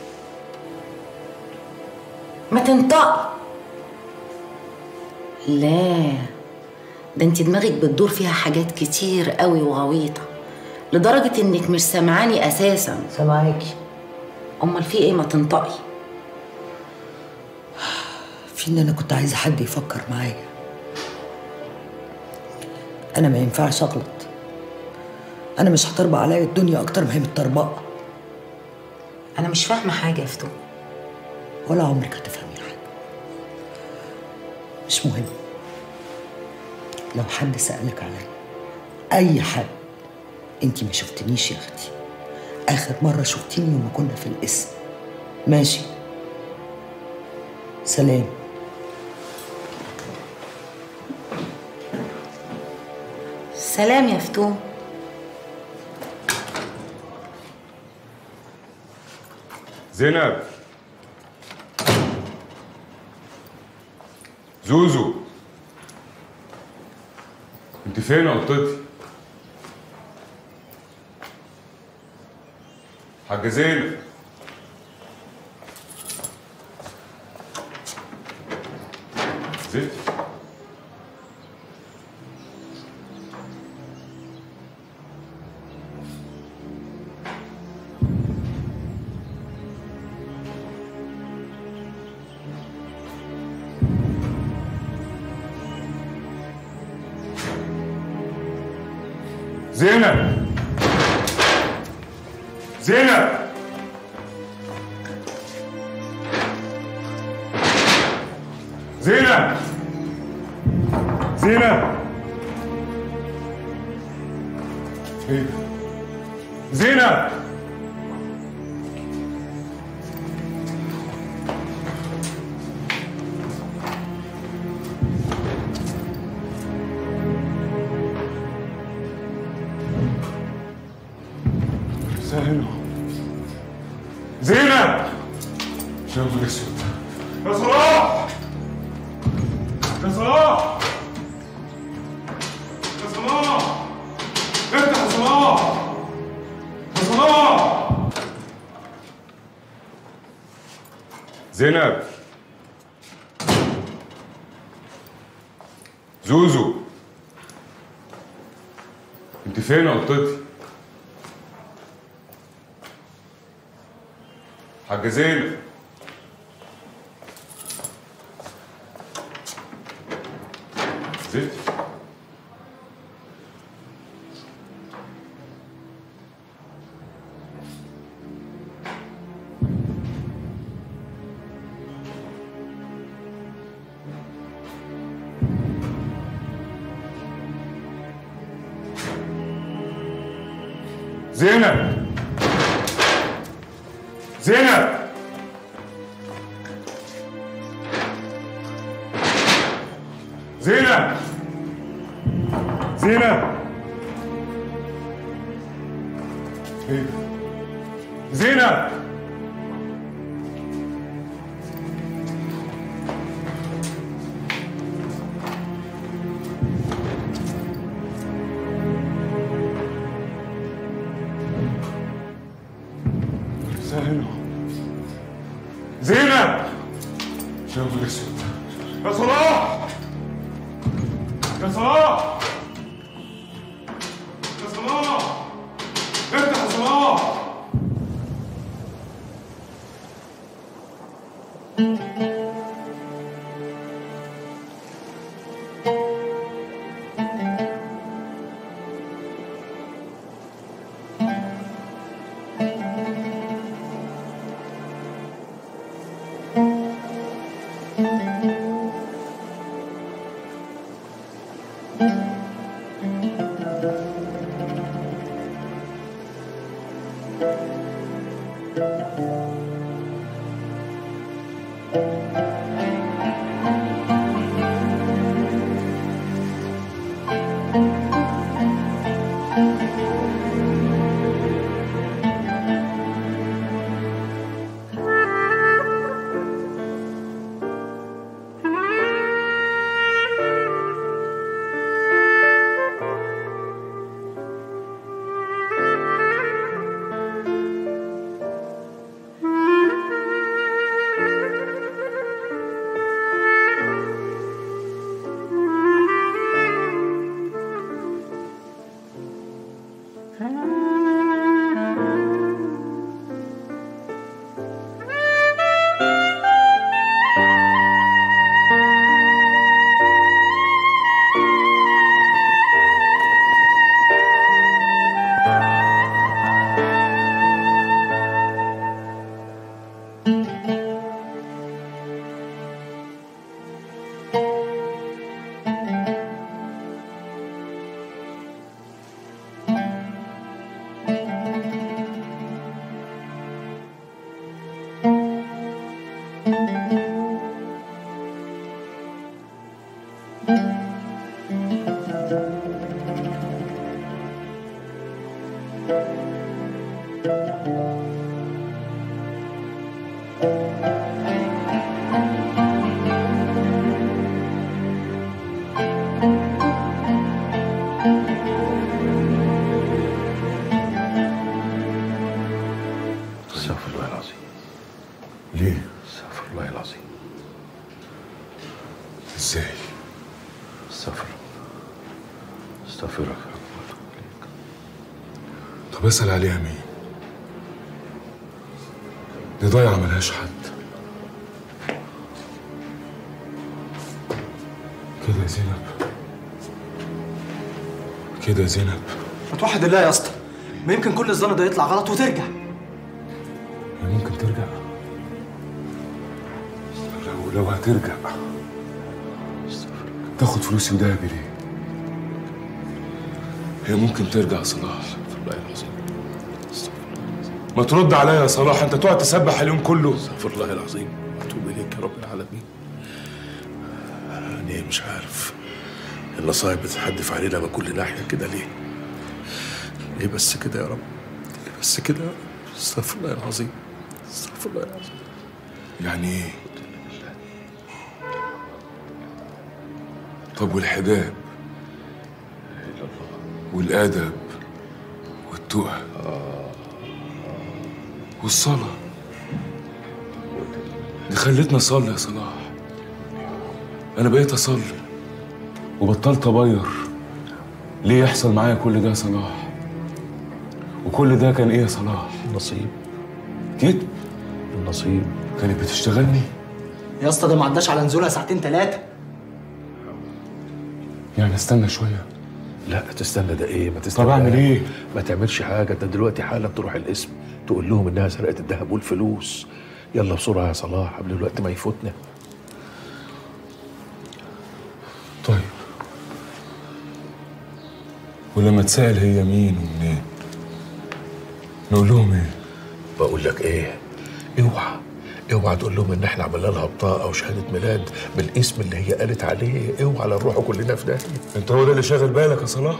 ما تنطقي. لا، ده انت دماغك بتدور فيها حاجات كتير قوي وغويطه، لدرجه انك مش سامعاني اساسا. سامعاكي. امال في ايه؟ ما تنطقي. في ان انا كنت عايزه حد يفكر معايا. انا ما ينفعش اغلط. انا مش هتربى عليا الدنيا اكتر ما هي متطربقه. انا مش فاهمه حاجه يا فتون. ولا عمرك هتفهمي حاجه. مش مهم. لو حد سألك عليا، اي حد، انتي ما شفتنيش يا اختي. اخر مره شفتيني يوم ما كنا في القسم. ماشي؟ سلام. سلام يا فتون. زينب، زوزو، انت فين يا قطتي؟ حاجة زينب، زيت. زينب، زينب، زينب، زينب، ايه؟ زينب، هنا. زينب! يا ابو الاسود. يا صلاح! يا صلاح! يا صلاح! افتح يا صلاح! يا صلاح! زينب! زوزو! انت فين يا قطتي؟ حاجة زينب. زيت. زينب. زينب. زينب. زينب. ايه؟ زينب. هنا. زينب. يا ابو الاسود. يا صلاح. يا صلاح. يا صلاح. افتح يا صلاح. استغفر الله العظيم. ليه؟ استغفر الله العظيم. ازاي؟ استغفر استغفرك. طب اسأل عليها مين؟ دي ضايعة ملهاش حد. كده يا زينب، كده يا زينب. ما توحد الله يا اسطى، ما يمكن كل الظن ده يطلع غلط وترجع. هي ممكن ترجع. لو هترجع تاخد فلوسي وذهبي ليه؟ هي ممكن ترجع يا صلاح. الله العظيم. ما ترد عليا يا صلاح، انت تقعد تسبح اليوم كله. استغفر الله العظيم، اتوب اليك يا رب العالمين. انا مش عارف المصايب بتحدف علينا من كل ناحيه كده ليه؟ ليه بس كده يا رب؟ بس كده؟ استغفر الله العظيم، استغفر الله العظيم. يعني ايه؟ طب والحجاب والادب والتقى والصلاه دي خلتني اصلي يا صلاح. انا بقيت اصلي وبطلت ابير. ليه يحصل معايا كل ده يا صلاح؟ وكل ده كان ايه يا صلاح؟ النصيب. كده النصيب. كانت بتشتغلني يا اسطى، ده ما عداش على نزولها ساعتين ثلاثه. يعني استنى شويه؟ لا تستنى ده ايه؟ ما تستنى. طب اعمل ايه؟ ما تعملش حاجه، انت دلوقتي حالا تروح القسم تقول لهم انها سرقت الذهب والفلوس. يلا بسرعه يا صلاح قبل الوقت ما يفوتنا. طيب ولما تسأل هي مين ومنين نقول لهم ايه؟ بقول لك ايه، اوعى تقول لهم ان احنا عملنا لها بطاقه او شهاده ميلاد بالاسم اللي هي قالت عليه. اوعى لا نروحوا كلنا في داهيه. انت هو ده اللي شاغل بالك يا صلاح؟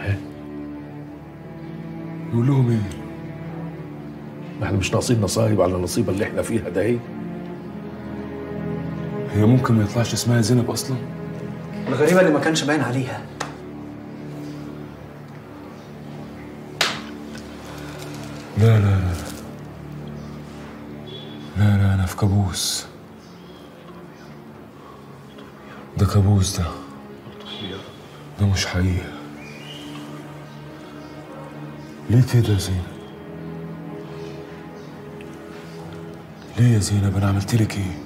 نقول لهم ايه؟ ما احنا مش ناقصين نصايب على النصيبه اللي احنا فيها ده. ايه هي ممكن ما يطلعش اسمها زينب اصلا؟ الغريبه اللي ما كانش باين عليها. لا لا لا لا لا، انا في كابوس. ده كابوس ده مش حقيقة. ليه كده يا زينب؟ ليه يا زينب؟ انا عملت لك ايه؟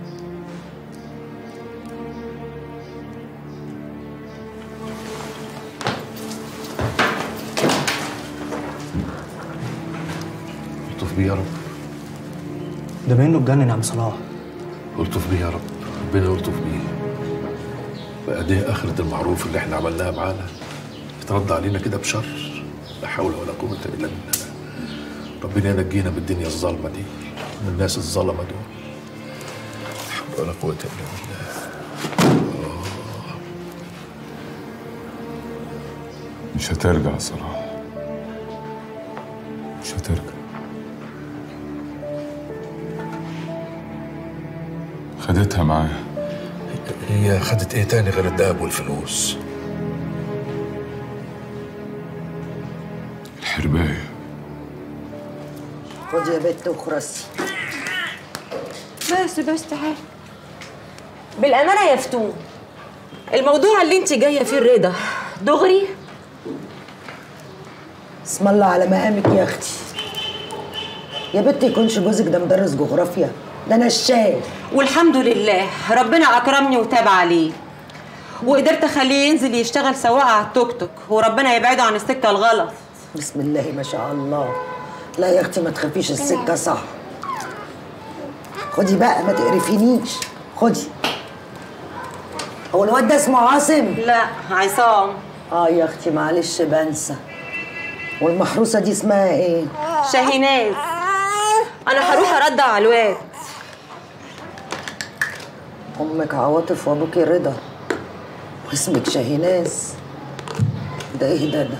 الطف بيه يا رب. ده باين له اتجنن يا عم صلاح. الطف بيه يا رب، ربنا يلطف بيه. بقى دي اخرة المعروف اللي احنا عملناها معانا يترد علينا كده بشر. لا حول ولا قوة الا بالله. ربنا ينجينا من الدنيا الظالمة دي، من الناس الظلمة دول. لا حول ولا قوة الا بالله. مش هترجع صراحة، مش هترجع. خدتها معاها. هي خدت ايه تاني غير الدهب والفلوس؟ الحرباية. خدي يا بت وخرسي. بس تعالي. بالأمانة يا فتون، الموضوع اللي انت جاية فيه الرضا دغري؟ اسم الله على مقامك يا اختي. يا بت يكونش جوزك ده مدرس جغرافيا، ده نشال. والحمد لله ربنا أكرمني وتاب عليه، وقدرت أخليه ينزل يشتغل سواق على التوك توك، وربنا يبعده عن السكة الغلط. بسم الله ما شاء الله. لا يا اختي ما تخافيش، السكة صح. خدي بقى ما تقرفينيش، خدي. هو الواد ده اسمه عاصم؟ لا عصام. يا اختي معلش بنسى. والمحروسة دي اسمها ايه؟ شاهيناز. أنا هروح أردع على الواد. أمك عواطف وأبوكي رضا واسمك شاهيناز. ده إيه ده؟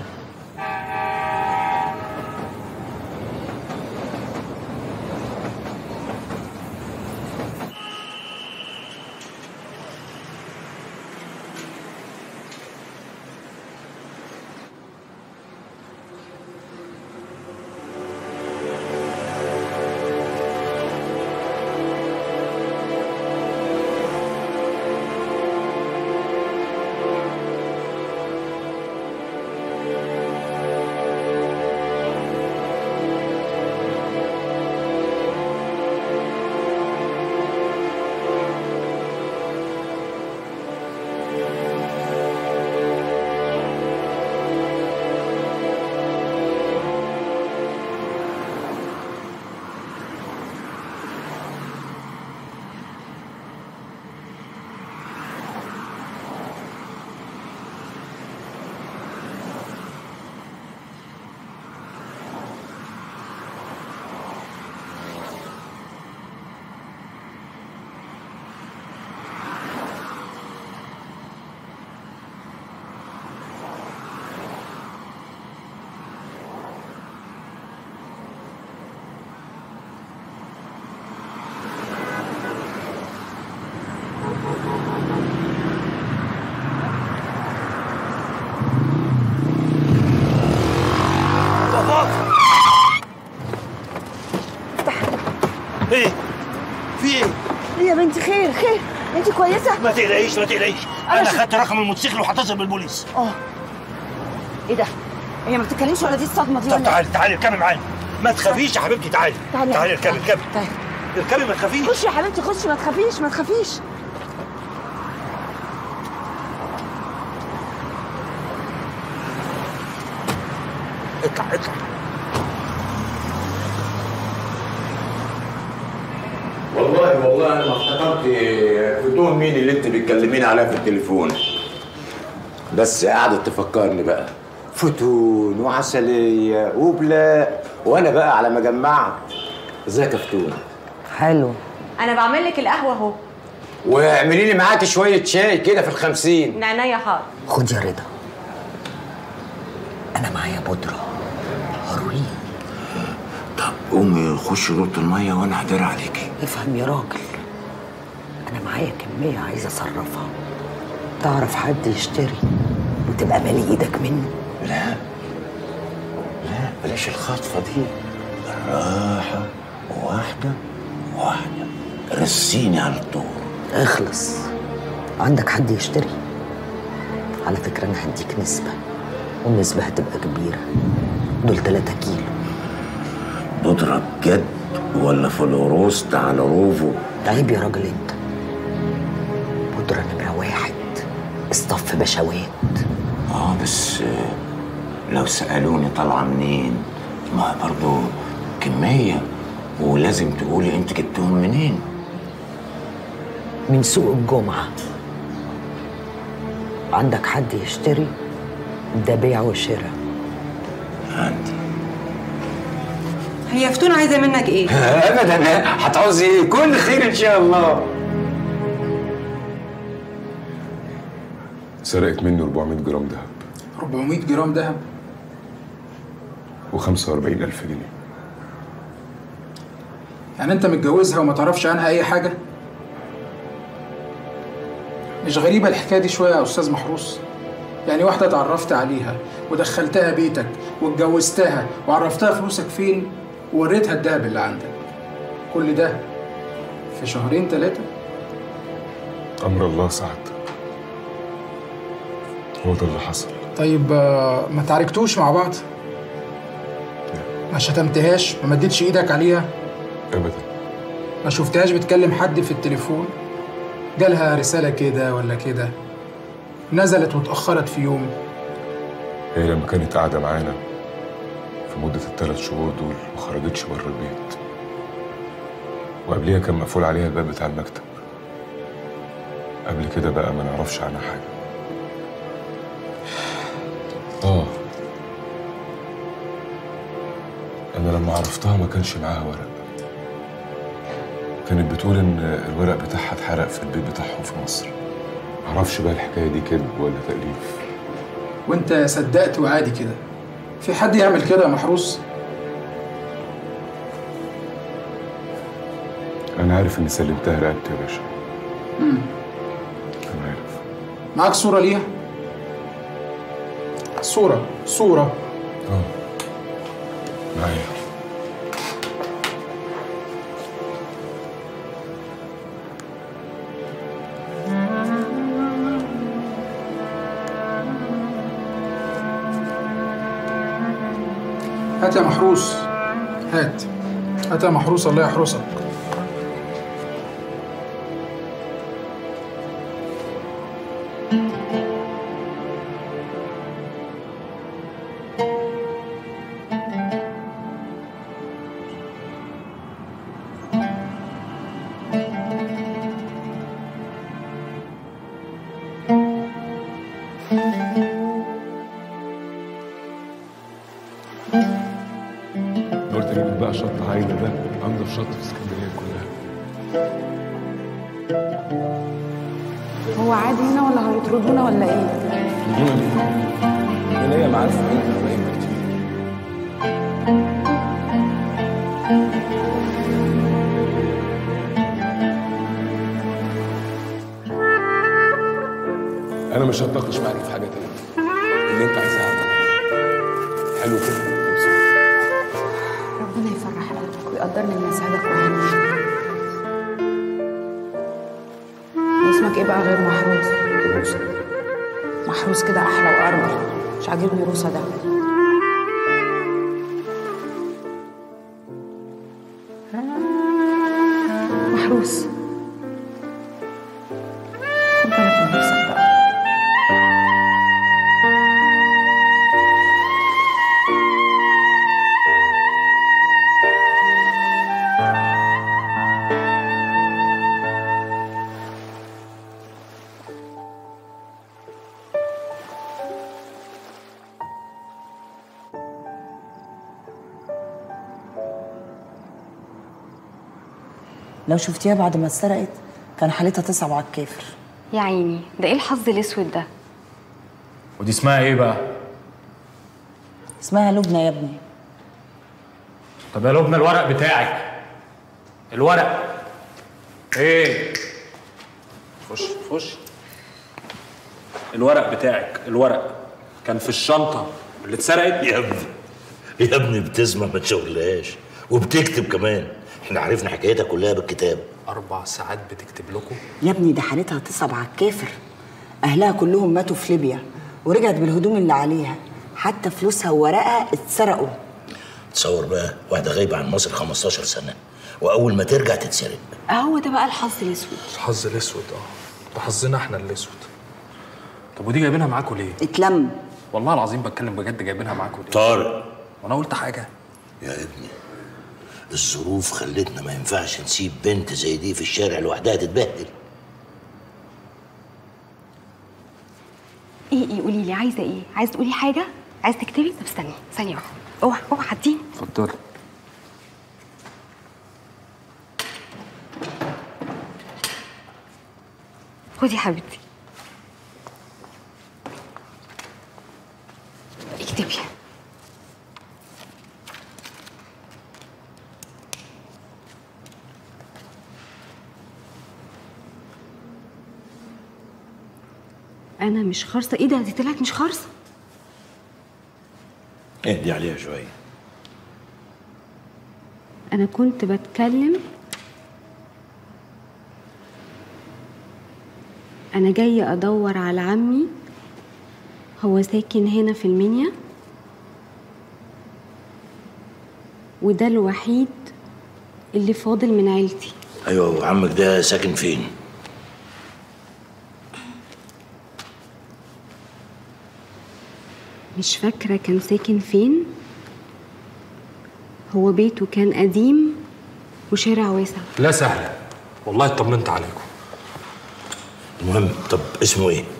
ما تقلقيش ما تقلقيش، انا خدت رقم الموتوسيكل وهتصل بالبوليس. ايه ده؟ هي ما بتتكلمش ولا دي الصدمه دي؟ طب تعالي اركبي معانا، ما تخافيش يا حبيبتي، تعالي اركبي اركبي ما تخافيش. خشي يا حبيبتي خشي، ما تخافيش ما تخافيش. اطلع والله انا ما افتكرت فتون مين اللي انت بتكلمين عليها في التليفون، بس قعدت تفكرني بقى فتون وعسليه وبلاء، وانا بقى على ما جمعت. ازيك يا فتون؟ حلو. انا بعمل لك القهوه اهو. واعملي لي معاكي شويه شاي كده في ال50. من عينيا حاضر. خد يا رضا، انا معايا بودره هروين. طب قومي خشي دورة الميه وانا هدار عليكي. افهم يا راجل، انا معايا كميه عايزه اصرفها. تعرف حد يشتري وتبقى مالي ايدك منه؟ لا بلاش الخطفه دي، بالراحه واحده واحده، رسيني على الطور. اخلص. عندك حد يشتري؟ على فكره انا هديك نسبه، والنسبه هتبقى كبيره. دول 3 كيلو. بودرة بجد ولا فلوروست على روفو؟ عيب يا راجل انت. بودرة نمرة 1، اصطف بشوات. بس لو سألوني طالعة منين، ما برضو كمية، ولازم تقولي انت جبتهم منين. من سوق الجمعة. عندك حد يشتري؟ ده بيع وشراء. عندي. هي فتون عايزه منك ايه؟ ابدا، هتعوزي ايه؟ كل خير ان شاء الله. سرقت مني 400 جرام دهب. 400 جرام دهب؟ و45,000 جنيه. يعني انت متجوزها وما تعرفش عنها اي حاجه؟ مش غريبه الحكايه دي شويه يا استاذ محروس؟ يعني واحده اتعرفت عليها ودخلتها بيتك واتجوزتها وعرفتها فلوسك فين ووريتها الدهب اللي عندك، كل ده في 2-3 شهور؟ امر الله سعد، هو ده اللي حصل. طيب ما تعاركتوش مع بعض؟ ما شتمتهاش؟ ما مدتش ايدك عليها؟ ابدا. ما شفتهاش بتكلم حد في التليفون؟ جالها رسالة كده ولا كده؟ نزلت واتأخرت في يوم؟ هي لما كانت قاعدة معانا في مدة ال3 شهور دول ما خرجتش بره البيت، وقبليها كان مقفول عليها الباب بتاع المكتب. قبل كده بقى ما نعرفش عنها حاجة. أنا لما عرفتها ما كانش معاها ورق. كانت بتقول إن الورق بتاعها اتحرق في البيت بتاعهم في مصر. معرفش بقى الحكاية دي كذب ولا تأليف. وأنت صدقت وعادي كده؟ في حد يعمل كده يا محروس؟ أنا عارف إني سلمتها رقبتي يا باشا. أنا عارف. معاك صورة ليها؟ صورة معايا. هات يا محروس، هات يا محروس، الله يحرسك. قلت اجيب بقى شط عايله ده، انضف شط في اسكندريه كلها. هو عادي هنا ولا هيطردونا ولا ايه؟ يطردونا ليه؟ انا ليا معارف في القرايب كتير. انا مش هتناقش معاك في حاجه تانية. اللي انت عايزها اعمله. حلو كده. ربنا يفرح قلبك ويقدرني اني اساعدك وأهنيك. اسمك ايه بقى غير محروس؟ محروس كده احلى وارمل. مش عاجبني روسة ده. محروس خد بالك من نفسك بقى. لو شفتيها بعد ما اتسرقت كان حالتها تصعب على الكافر. يا عيني، ده ايه الحظ الاسود ده؟ ودي اسمها ايه بقى؟ اسمها لبنى يا ابني. طب يا لبنى الورق بتاعك. الورق ايه؟ خش. الورق بتاعك، الورق كان في الشنطة اللي اتسرقت. يا ابني بتسمع ما تشغلهاش وبتكتب كمان. احنا عرفنا حكايتها كلها بالكتاب. 4 ساعات بتكتب لكم؟ يا ابني ده حالتها تصعب على الكافر. اهلها كلهم ماتوا في ليبيا ورجعت بالهدوم اللي عليها، حتى فلوسها وورقها اتسرقوا. تصور بقى واحده غايبه عن مصر 15 سنه واول ما ترجع تتسرق. هو ده بقى الحظ الاسود. الحظ الاسود ده حظنا احنا الاسود. طب ودي جايبينها معاكم ليه؟ اتلم. والله العظيم بتكلم بجد، جايبينها معاكم ليه؟ طارق، وانا قلت حاجه؟ يا ابني الظروف خلتنا ما ينفعش نسيب بنت زي دي في الشارع لوحدها تتبهدل. ايه قولي لي عايزه ايه؟ عايزه تقولي حاجه؟ عايزه تكتبي؟ طب استني ثانيه واحده. اوعى عديني. اتفضلي. خدي يا حبيبتي اكتبي. انا مش خارصه. ايه ده؟ دي طلعت مش خارصه. اهدي عليها شويه. انا كنت بتكلم. انا جايه ادور على عمي، هو ساكن هنا في المنيا، وده الوحيد اللي فاضل من عيلتي. ايوه، وعمك ده ساكن فين؟ مش فاكرة كان ساكن فين. هو بيته كان قديم وشارع واسع. لا سهلة، والله اطمنت عليكم. المهم، طب اسمه ايه؟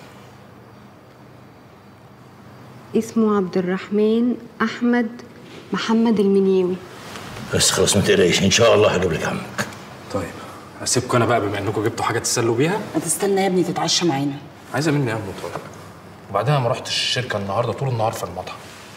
اسمه عبد الرحمن أحمد محمد المنياوي. بس خلاص ما تقلقيش، ان شاء الله هجيب لك عمك. طيب هسيبكم انا بقى بما انكم جبتوا حاجة تسلوا بيها. ما تستنى يا ابني تتعشى معانا. عايزة مني ايه يا طارق؟ وبعدين ما رحتش الشركة النهارده، طول النهار في المطعم.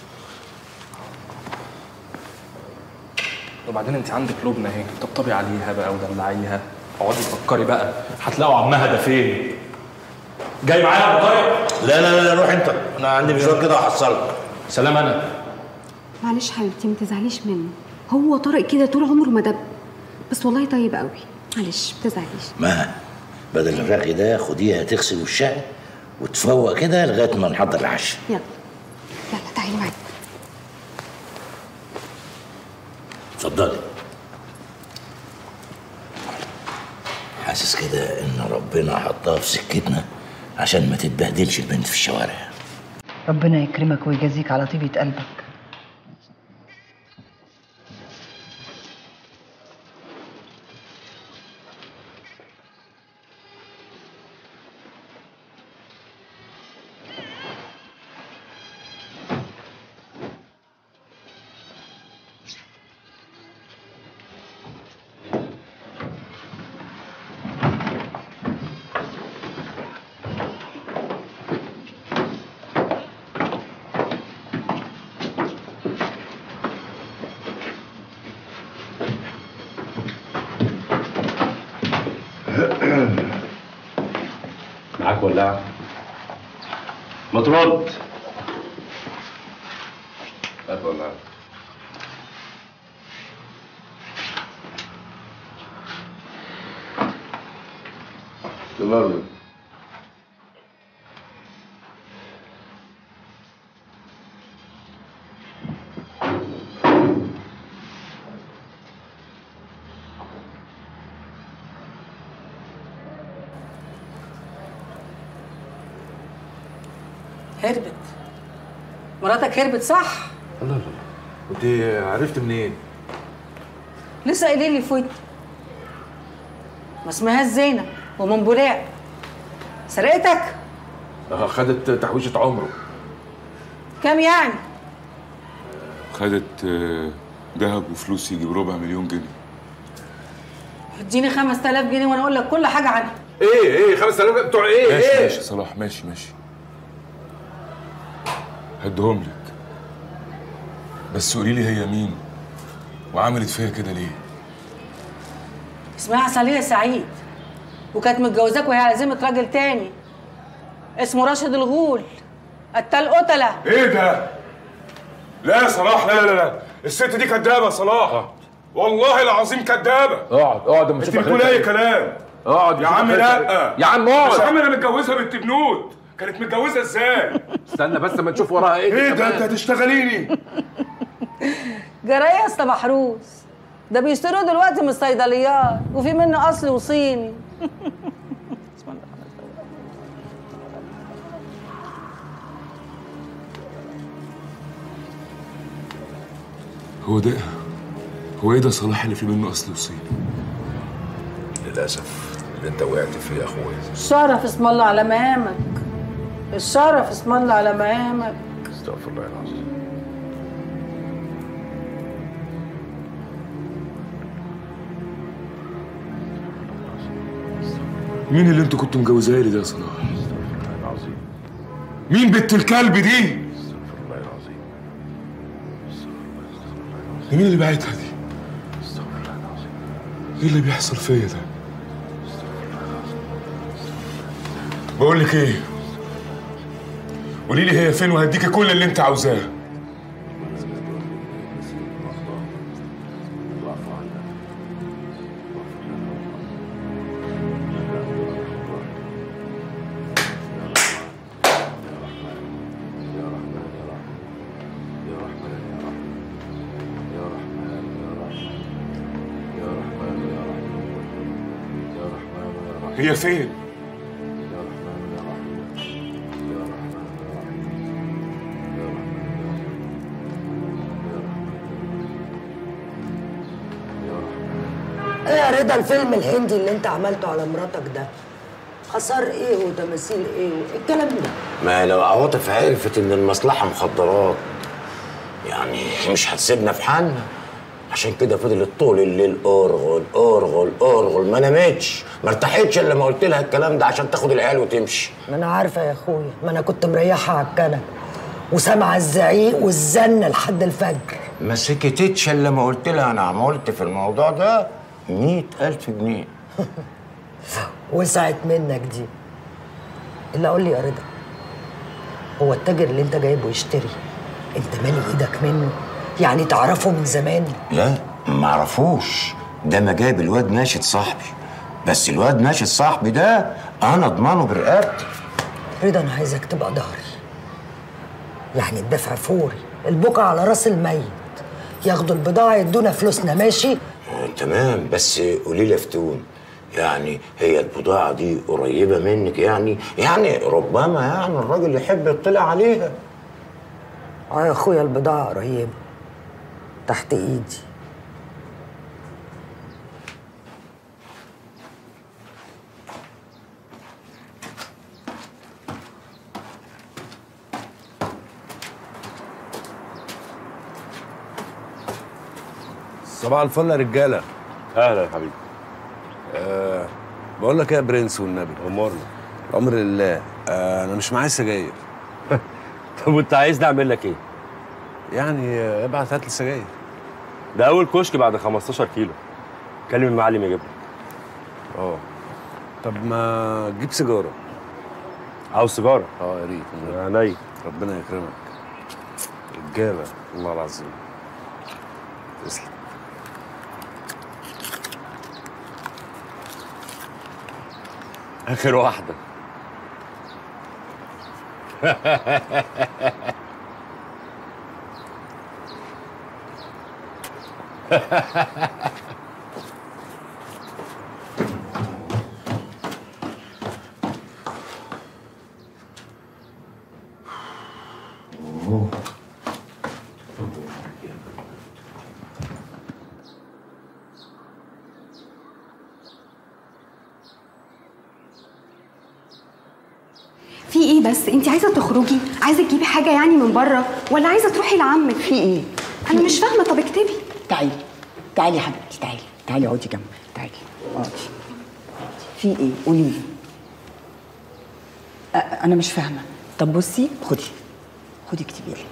وبعدين انت عندك لبنى اهي، طبطبي عليها بقى ودلعيها، اقعدي فكري بقى هتلاقوا عمها ده فين. جاي معايا يا ابو طارق؟ لا لا لا، روح انت، انا عندي مشوار كده وهحصلك. سلام. انا معلش حبيبتي ما تزعليش منه، هو طارق كده طول عمره مدب، بس والله طيب قوي. معلش ما تزعليش. ما بدل الرغي ده خديها تغسل وشها وتفوق كده لغايه ما نحضر العشاء. يلا تعالي معايا. اتفضلي. حاسس كده ان ربنا حطها في سكتنا عشان ما تتبهدلش البنت في الشوارع. ربنا يكرمك ويجازيك على طيبة قلبك. معاك ولاعة؟ ما ترد. هات ولاعة. تمام. هربت. مراتك هربت صح؟ لا لا لا، وانت عرفت منين؟ لسه قايلين لي في ودني. ما اسمهاش زينب ومن بولاق. سرقتك؟ خدت تحويشة عمره. كام يعني؟ خدت ذهب وفلوس يجي بربع مليون جنيه. اديني 5000 جنيه وانا اقول لك كل حاجه عنها. ايه 5000 بتوع ايه؟ ماشي ايه؟ ماشي صلاح، ماشي هديهم لك، بس قولي لي هي مين وعملت فيا كده ليه؟ اسمها عسلية سعيد، وكانت متجوزاك وهي عزيمة راجل تاني اسمه راشد الغول قتال قتلة. ايه ده؟ لا يا صلاح، لا لا لا، الست دي كدابة يا صلاح، والله العظيم كدابة. اقعد اما انت بتقول اي كلام. اقعد يا عم لا يا عم اقعد. مش يا عم انا متجوزها بنت بنود، كانت متجوزة ازاي؟ استنى بس اما نشوف وراها ايه. ايه ده؟ انت هتشتغليني؟ جرايه يا اسطى محروس، ده بيشتروا دلوقتي من الصيدليات وفي منه اصلي وصيني. هو ايه ده صلاح اللي فيه منه اصل وصيني؟ للاسف اللي انت وقعت فيه يا اخويا. الشرف اسم الله على مقامك، الشرف اسم الله على مقامك. استغفر الله العظيم. مين اللي انتوا كنتوا مجوزاها لي ده يا صلاح؟ مين بنت الكلب دي؟ مين اللي بعتها دي؟ ايه اللي بيحصل فيا ده؟ بقول لك ايه؟ قولي لي هي فين وهديكي كل اللي انت عاوزاه. هي فين؟ ايه يا رضا الفيلم الهندي اللي انت عملته على مراتك ده؟ اثار ايه وتماثيل ايه الكلام ده؟ ما لو عواطف عرفت ان المصلحه مخدرات يعني مش هتسيبنا في حالنا، عشان كده فضلت طول الليل ارغل ارغل ارغل، ما نامتش ما ارتاحتش الا لما قلت لها الكلام ده عشان تاخد العيال وتمشي. ما انا عارفه يا اخويا، ما انا كنت مريحه على الكنبه وسامعه الزعيق والزن لحد الفجر. ما سكتتش الا لما قلت لها انا عملت في الموضوع ده 100,000 جنيه. وسعت منك دي. الا قول لي يا رضا، هو التاجر اللي انت جايبه يشتري انت مالي ايدك منه؟ يعني تعرفه من زمان؟ لا ما اعرفوش، ده ما جايب الواد ناشد صاحبي، بس الواد ناشد صاحبي ده انا اضمنه برقبتي. رضا انا عايزك تبقى ظهري، يعني الدفع فوري، البقعة على راس الميت، ياخدوا البضاعة يدونا فلوسنا. ماشي؟ تمام، بس قولي لي يا فتون، يعني هي البضاعة دي قريبة منك؟ يعني ربما يعني الراجل يحب يطلع عليها. يا اخويا البضاعة قريبة تحت ايدي. صباح الفل يا رجاله. اهلا يا حبيبي. بقول لك ايه يا برنس والنبي؟ امرنا. امر لله. انا مش معايا سجاير. طب وانت عايزني اعمل لك ايه؟ يعني ابعت هات لي سجاير. ده اول كشك بعد 15 كيلو. كلم المعلم يجيب لك. طب ما تجيب سيجاره. عاوز سيجاره؟ يا ريت. عينيا. ربنا يكرمك. رجاله والله العظيم. تسلم. اخر واحده. في ايه بس؟ انت عايزه تخرجي؟ عايزه تجيبي حاجه يعني من بره ولا عايزه تروحي لعمك؟ في ايه؟ انا مش فاهمه. طب اكتبي. تعالي يا حبيبتي، تعالي اقعدي جنبي، تعالي اقعدي. في ايه؟ قولي لي. انا مش فاهمه. طب بصي، خدي اكتبي لي.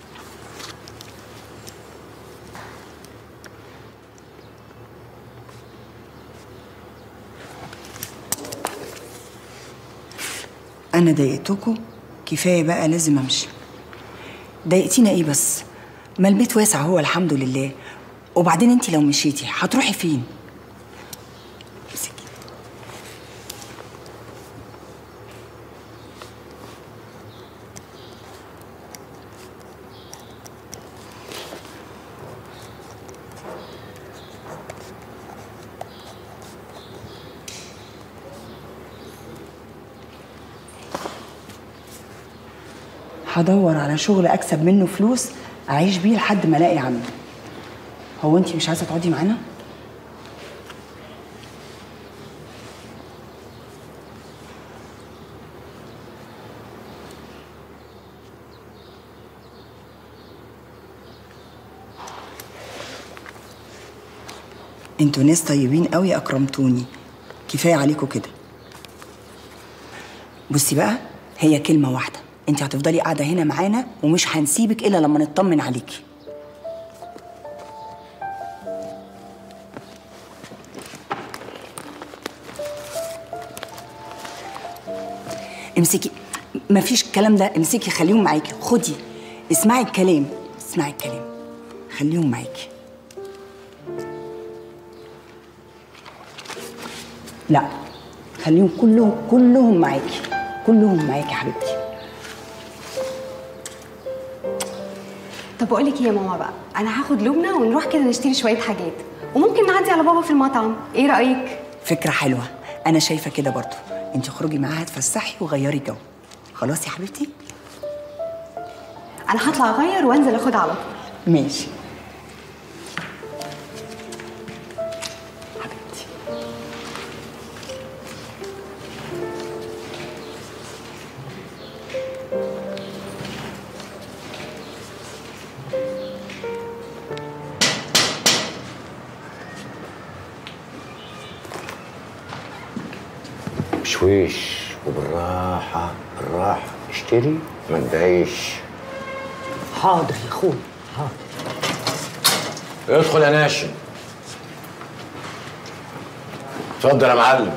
انا ضايقتكم كفايه بقى، لازم امشي. ضايقتينا ايه بس؟ ما البيت واسع هو الحمد لله. وبعدين انت لو مشيتي هتروحي فين؟ امسكي. هدور على شغل اكسب منه فلوس اعيش بيه لحد ما الاقي عمي. هو انتي مش عايزه تقعدي معانا؟ انتوا ناس طيبين قوي، اكرمتوني. كفايه عليكم كده. بصي بقى، هي كلمه واحده، انت هتفضلي قاعده هنا معانا ومش هنسيبك الا لما نطمن عليكي. امسكي، مفيش الكلام ده. امسكي، خليهم معاكي. خدي، اسمعي الكلام، خليهم معاكي. لا، خليهم كلهم معاكي، يا حبيبتي. طب اقول لك ايه يا ماما بقى، انا هاخد لبنى ونروح كده نشتري شويه حاجات، وممكن نعدي على بابا في المطعم. ايه رايك؟ فكره حلوه، انا شايفه كده برضو. انت خرجي معاها تفسحي وغيري جو. خلاص يا حبيبتي؟ انا هطلع اغير وانزل اخدها على طول. ماشي بشويش وبالراحة، بالراحة. اشتري ما تضايقش. حاضر يا اخوي، حاضر. ادخل يا ناشم. اتفضل يا معلم.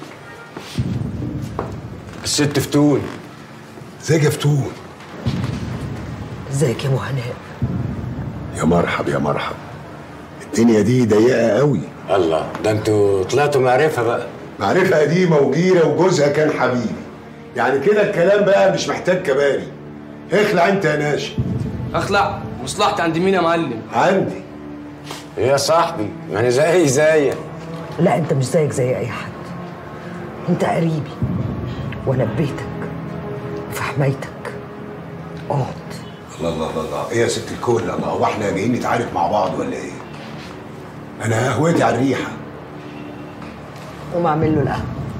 الست فتون. ازيك يا فتون؟ ازيك يا ابو هناء؟ يا مرحب يا مرحب. الدنيا دي ضيقه قوي. الله، ده انتوا طلعتوا معرفه بقى. معرفه قديمه وجيره، وجوزها كان حبيبي. يعني كده الكلام بقى مش محتاج كباري. اخلع انت يا ناشم. اخلع؟ مصلحتي عند مين يا معلم؟ عندي. ايه يا صاحبي؟ ما انا زيك. لا، انت مش زيك زي اي حد. انت قريبي وانا في بيتك وفي حمايتك. اقعد. الله الله الله، ايه يا ست الكل؟ الله، هو احنا جايين نتعارك مع بعض ولا ايه؟ انا قهوتي على الريحه. قوم اعمل له القهوه.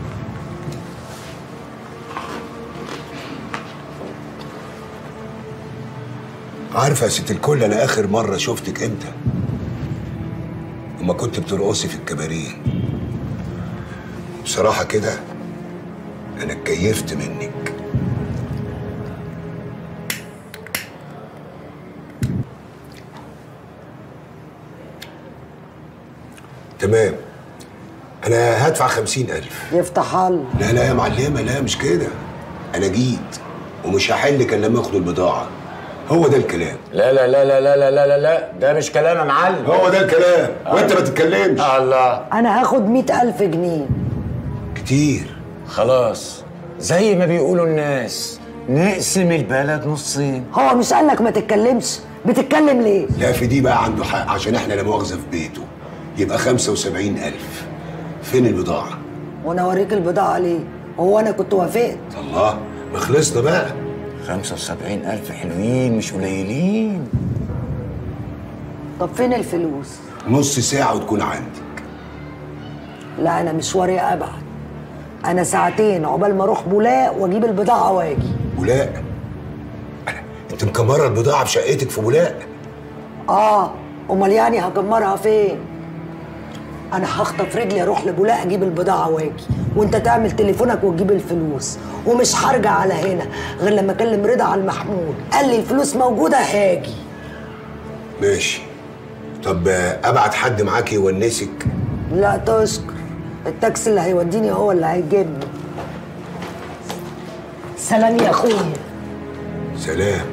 عارفه يا ست الكل، انا اخر مره شفتك امتى؟ لما كنت بترقصي في الكباريه. بصراحه كده انا اتكيفت منك. تمام، انا هدفع 50,000. يفتح الله. لا لا يا معلمه، لا مش كده. انا جيت ومش هحل كان لما ياخدوا البضاعه. هو ده الكلام. لا لا لا لا لا لا لا لا، ده مش كلام يا معلم. هو ده الكلام، وانت ما تتكلمش. الله، انا هاخد 100,000 جنيه. كتير. خلاص زي ما بيقولوا الناس نقسم البلد نصين. هو مش قالك ما تتكلمش؟ بتتكلم ليه؟ لا في دي بقى عنده حق، عشان احنا لا مؤاخذه في بيته. يبقى 75,000. فين البضاعه؟ وانا اوريك البضاعه ليه؟ هو انا كنت وافقت؟ الله، ما خلصنا بقى. 75,000 حلوين مش قليلين. طب فين الفلوس؟ نص ساعه وتكون عندي. لا انا مشواري ابعد، انا ساعتين عقبال ما اروح بولاق واجيب البضاعه واجي. بولاق؟ انت مكمره البضاعه في شقتك في بولاق؟ امال يعني هكمرها فين؟ انا هخطف رجلي اروح لبولاق اجيب البضاعه واجي، وانت تعمل تليفونك وتجيب الفلوس، ومش هرجع على هنا غير لما اكلم رضا على المحمول، قال لي الفلوس موجوده هاجي. ماشي. طب ابعت حد معاك يونسك؟ لا تشكر، التاكسي اللي هيوديني هو اللي هيجيبني. سلام يا اخويا. سلام.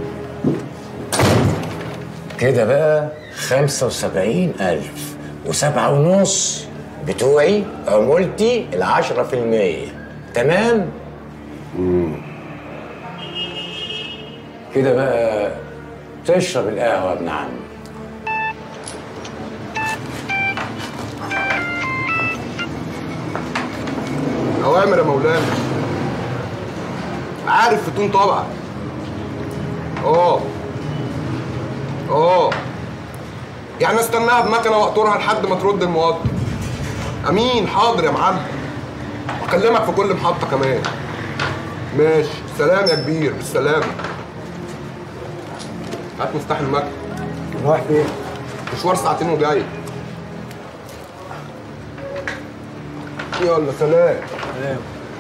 كده بقى 75,000 و7.5 بتوعي عمولتي 10%. تمام؟ كده بقى تشرب القهوة يا ابن عمي. أوامر يا مولانا. عارف فتون طبعا. يعني استناها بمكنه واقطرها لحد ما ترد الموظف. امين، حاضر يا معلم. اكلمك في كل محطه كمان. ماشي، سلام يا كبير، بالسلامه. هات مفتاح المكنه. رايح فين؟ مشوار ساعتين وجاي. يلا سلام. سلام.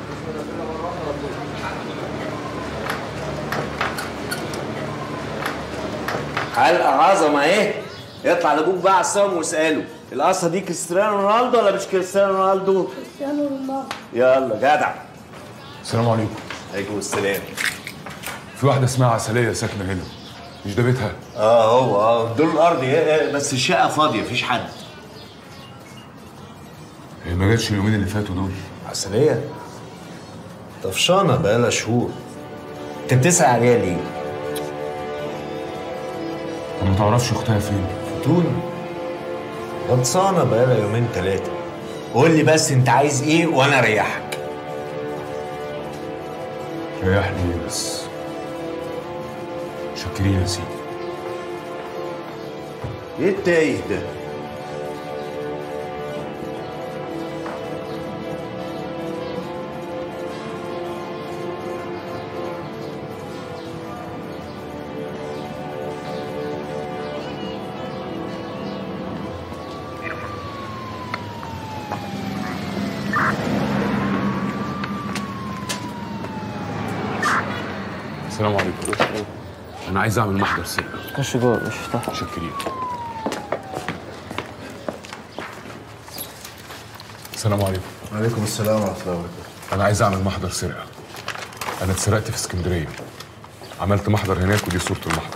حلقة عظمة اهي. يطلع لابوك بقى على السما واسأله القصة دي كريستيانو رونالدو ولا مش كريستيانو رونالدو؟ كريستيانو رونالدو. يلا جدع. السلام عليكم. عليكم السلام. في واحدة اسمها عسلية ساكنة هنا، مش ده بيتها؟ هو دول الأرض بس الشقة فاضية مفيش حد. هي ما جاتش اليومين اللي فاتوا دول. عسلية؟ طفشانة بقالها شهور. أنت بتسأل عليها ليه؟ طب ما تعرفش أختها فين؟ فتون غطسانة بقالها يومين 3. قول لي بس أنت عايز إيه وأنا أريحك. ريحني إيه بس؟ شاكرين يا سيدي. إيه التايه ده؟ السلام عليكم. أنا عايز أعمل محضر سرقة. خش جوه مش افتح. شاكرين. السلام عليكم. وعليكم السلام ورحمة الله وبركاته. أنا عايز أعمل محضر سرقة. أنا اتسرقت في اسكندرية. عملت محضر هناك ودي صورة المحضر.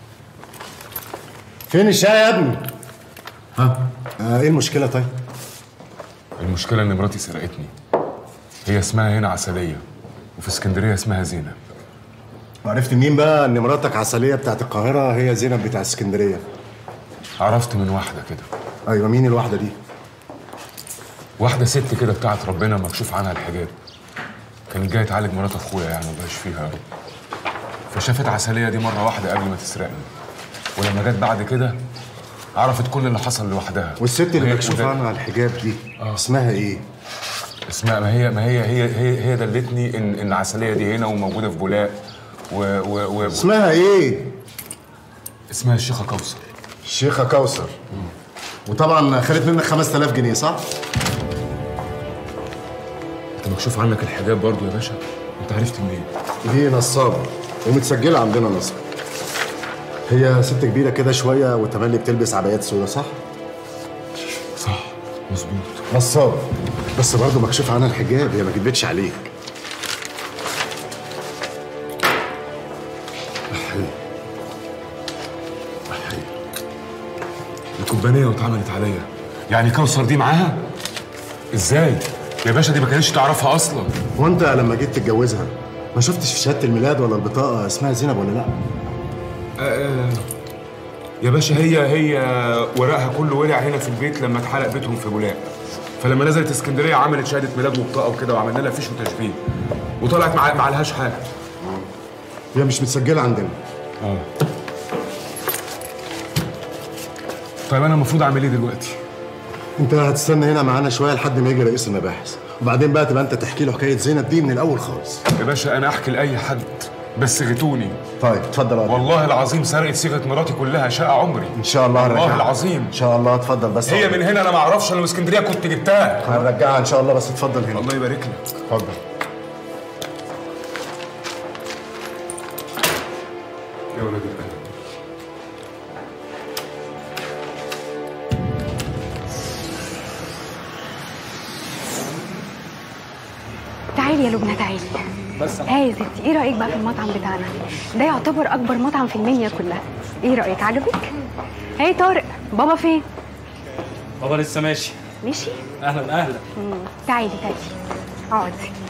فين الشاي يا ابني؟ ايه المشكلة طيب؟ المشكلة إن مراتي سرقتني. هي اسمها هنا عسلية وفي اسكندرية اسمها زينب. وعرفت منين بقى ان مراتك عسلية بتاعت القاهرة هي زينب بتاع اسكندرية؟ عرفت من واحدة كده. ايوه، مين الواحدة دي؟ واحدة ست كده بتاعت ربنا مكشوف عنها الحجاب. كانت جاية تعالج مرات اخويا يعني ومبقاش فيها. فشافت عسلية دي مرة واحدة قبل ما تسرقني. ولما جت بعد كده عرفت كل اللي حصل لوحدها. والست اللي مكشوف عنها الحجاب دي اسمها ايه؟ اسمها ما هي دلتني ان عسلية دي هنا وموجودة في بولاق اسمها ايه؟ اسمها الشيخة كوثر. الشيخة كوثر. وطبعا خدت منك 5000 جنيه صح؟ انت مكشوف عنك الحجاب برضو يا باشا؟ انت عرفت منين؟ دي نصابة ومتسجلة عندنا نصب. هي ست كبيرة كده شوية وتملي بتلبس عبايات سودا صح؟ صح، مظبوط. نصابة بس برضه مكشوف عنها الحجاب، هي ما كدبتش عليك. الكوبانية واتعملت عليا. يعني كوثر دي معاها؟ ازاي؟ يا باشا دي ما كانتش تعرفها اصلا. وانت لما جيت تتجوزها ما شفتش في شهاده الميلاد ولا البطاقه اسمها زينب ولا لا؟ يا باشا هي ورقها كله ولع هنا في البيت لما اتحرق بيتهم في بولاق. فلما نزلت اسكندريه عملت شهاده ميلاد وبطاقه وكده وعملنا لها فيش وتشبيه وطلعت ما عليهاش حاجه. هي مش متسجله عندنا. طيب انا المفروض اعمل ايه دلوقتي؟ انت هتستنى هنا معانا شويه لحد ما يجي رئيس المباحث، وبعدين بقى تبقى انت تحكي له حكايه زينب دي من الاول خالص. يا باشا انا احكي لاي حد بس غتوني. طيب اتفضل. والله العظيم سرقت صيغه مراتي كلها شقه عمري. ان شاء الله هنرجعها. والله العظيم ان شاء الله. اتفضل بس. هي من هنا انا ما اعرفش، انا من اسكندريه كنت جبتها. هنرجعها ان شاء الله بس اتفضل هنا. الله يبارك لك. اتفضل. يا ولد القلب. تعالي يا لبنى تعالي. بس يا ستي ايه رايك بقى في المطعم بتاعنا؟ ده يعتبر اكبر مطعم في المنيا كلها. ايه رايك؟ عجبك؟ هاي طارق، بابا فين؟ بابا لسه ماشي. ماشي؟ اهلا اهلا. تعالي اقعدي.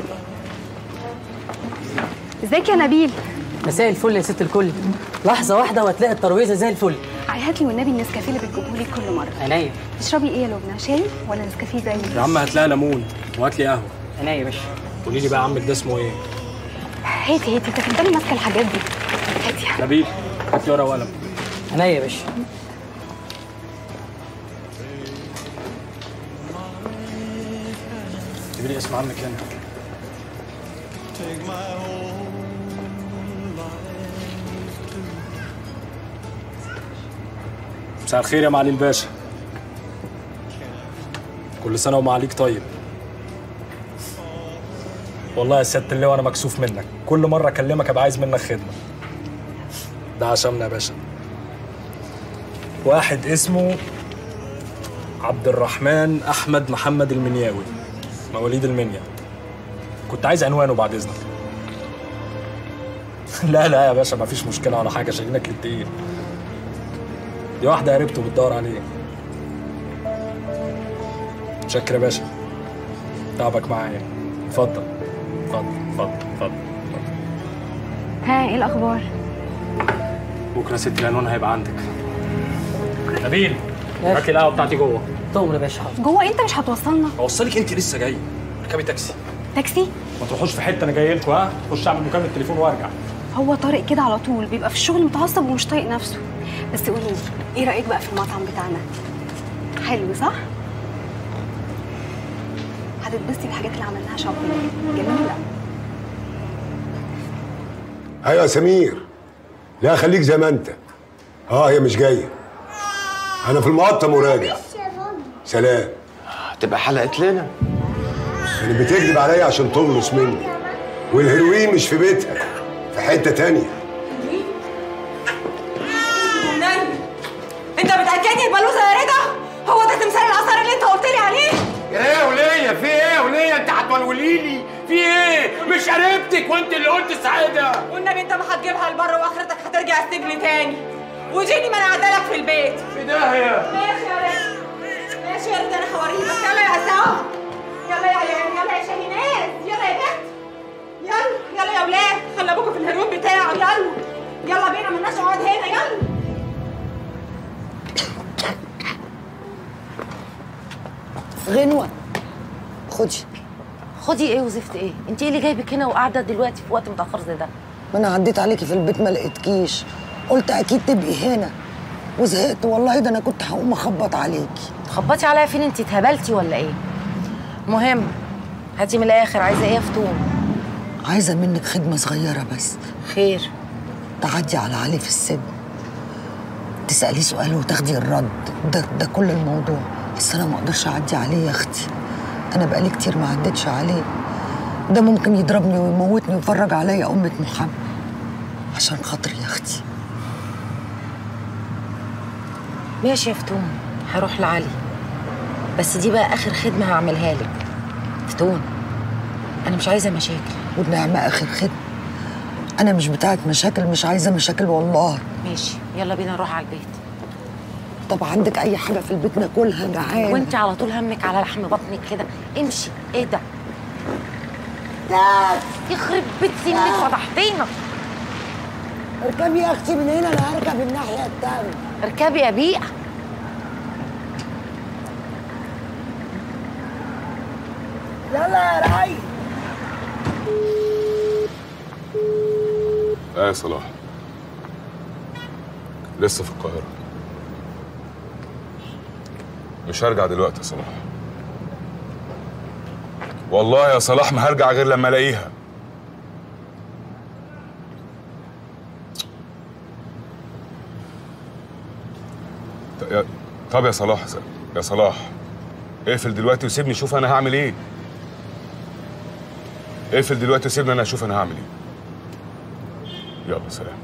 ازيك يا نبيل؟ مساء الفل يا ست الكل. لحظه واحده وهتلاقي الترابيزه زي الفل. هات لي والنبي النسكافيه اللي بتجيبهولي كل مره. عينيا. تشربي ايه يا لبنى؟ شاي ولا نسكافيه زي يا عم هات لها ليمون وهات لي قهوه. عينيا يا باشا. قولي لي بقى عمك ده اسمه ايه؟ هاتي انت تفضلي ماسكه الحاجات دي. هاتي نبيل هات لي ورقه وقلم. عينيا يا باشا. اكتبي لي اسم عمك هنا. مساء الخير يا معالي الباشا. كل سنه ومعاليك طيب. والله يا سياده اللواء انا مكسوف منك، كل مره اكلمك ابقى عايز منك خدمه. ده عشاننا يا باشا. واحد اسمه عبد الرحمن احمد محمد المنياوي، مواليد المنيا. كنت عايز عنوانه بعد اذنك. لا يا باشا مفيش مشكله ولا حاجه، شايلينك للتقيل. دي واحده قريبته بتدور عليه. شكرا يا باشا، تعبك معايا. اتفضل اتفضل اتفضل اتفضل. ها ايه الاخبار؟ بكره يا ستي العنوان هيبقى عندك. نبيل هات لي القهوه بتاعتي جوه. تؤمر يا باشا. جوه؟ انت مش هتوصلنا؟ اوصلك انت لسه جايه. اركبي تاكسي. تاكسي؟ ما تروحوش في حته، انا جاي لكم. ها خش اعمل مكالمه تليفون وارجع. هو طارق كده على طول بيبقى في الشغل متعصب ومش طايق نفسه. بس قولي لي ايه رايك بقى في المطعم بتاعنا؟ حلو صح؟ هتتبسطي بالحاجات اللي عملناها شوبينج. جميله. ايوه يا سمير. لا خليك زي ما انت. هي مش جايه. انا في المقطم وراجع. سلام. هتبقى حلقت لنا. كانت بتكذب عليا عشان تخلص مني، والهيروين مش في بيتها، في حته تانيه. انت متاكدني البلوزه يا رضا؟ هو ده تمثال الاثار اللي انت قلت لي عليه؟ ايه يا وليه؟ في ايه يا وليه؟ انت هتولولي لي؟ في ايه؟ مش قريبتك وانت اللي قلت السعاده. والنبي انت ما هتجيبها لبره واخرتك هترجع السجن تاني. وديني ما انا قاعده لك في البيت. في داهيه. ماشي يا رضا. ماشي يا رضا انا هوريك. بس يلا يا عسام. يلا يا عيال، يلا يا شاهينات، يلا يا بنت. يلا يا ولاد، خلي ابوكوا في الهدوم بتاعه. يلا بينا مالناش اقعد هنا. يلا. غنوة خدي ايه وزفت ايه؟ انت ايه اللي جايبك هنا وقاعده دلوقتي في وقت متاخر زي ده؟ ما انا عديت عليكي في البيت ما لقيتكيش، قلت اكيد تبقي هنا وزهقت والله. ده انا كنت هقوم اخبط عليكي. تخبطي عليا فين؟ انت اتهبلتي ولا ايه؟ مهم هاتي من الاخر، عايزه ايه يا فتون؟ عايزه منك خدمه صغيره بس. خير؟ تعدي على علي في السجن، تساليه سؤال وتاخدي الرد. ده كل الموضوع. بس انا ما اقدرش اعدي عليه يا اختي، انا بقالي كتير ما عدتش عليه. ده ممكن يضربني ويموتني ويفرج عليا أمة محمد. عشان خاطري يا اختي. ماشي يا فتون، هروح لعلي، بس دي بقى اخر خدمه هعملها لك. فتون انا مش عايزه مشاكل. والنعمه اخر خدمه. انا مش بتاعت مشاكل، مش عايزه مشاكل والله. ماشي يلا بينا نروح على البيت. طب عندك اي حاجه في البيت ناكلها؟ جعان. وانت على طول همك على لحم بطنك كده. امشي. ايه ده؟ يخرب بيت سنك فضحتينا. اركبي يا اختي من هنا، انا هركب الناحيه التانيه. اركبي يا بيئه. يلا يا راي. يا صلاح، لسه في القاهرة. مش هرجع دلوقتي يا صلاح. والله يا صلاح ما هرجع غير لما الاقيها. طب يا صلاح، يا صلاح اقفل دلوقتي وسيبني اشوف انا هعمل ايه. اقفل دلوقتي وسيبني انا اشوف انا هعمل ايه. يلا سلام.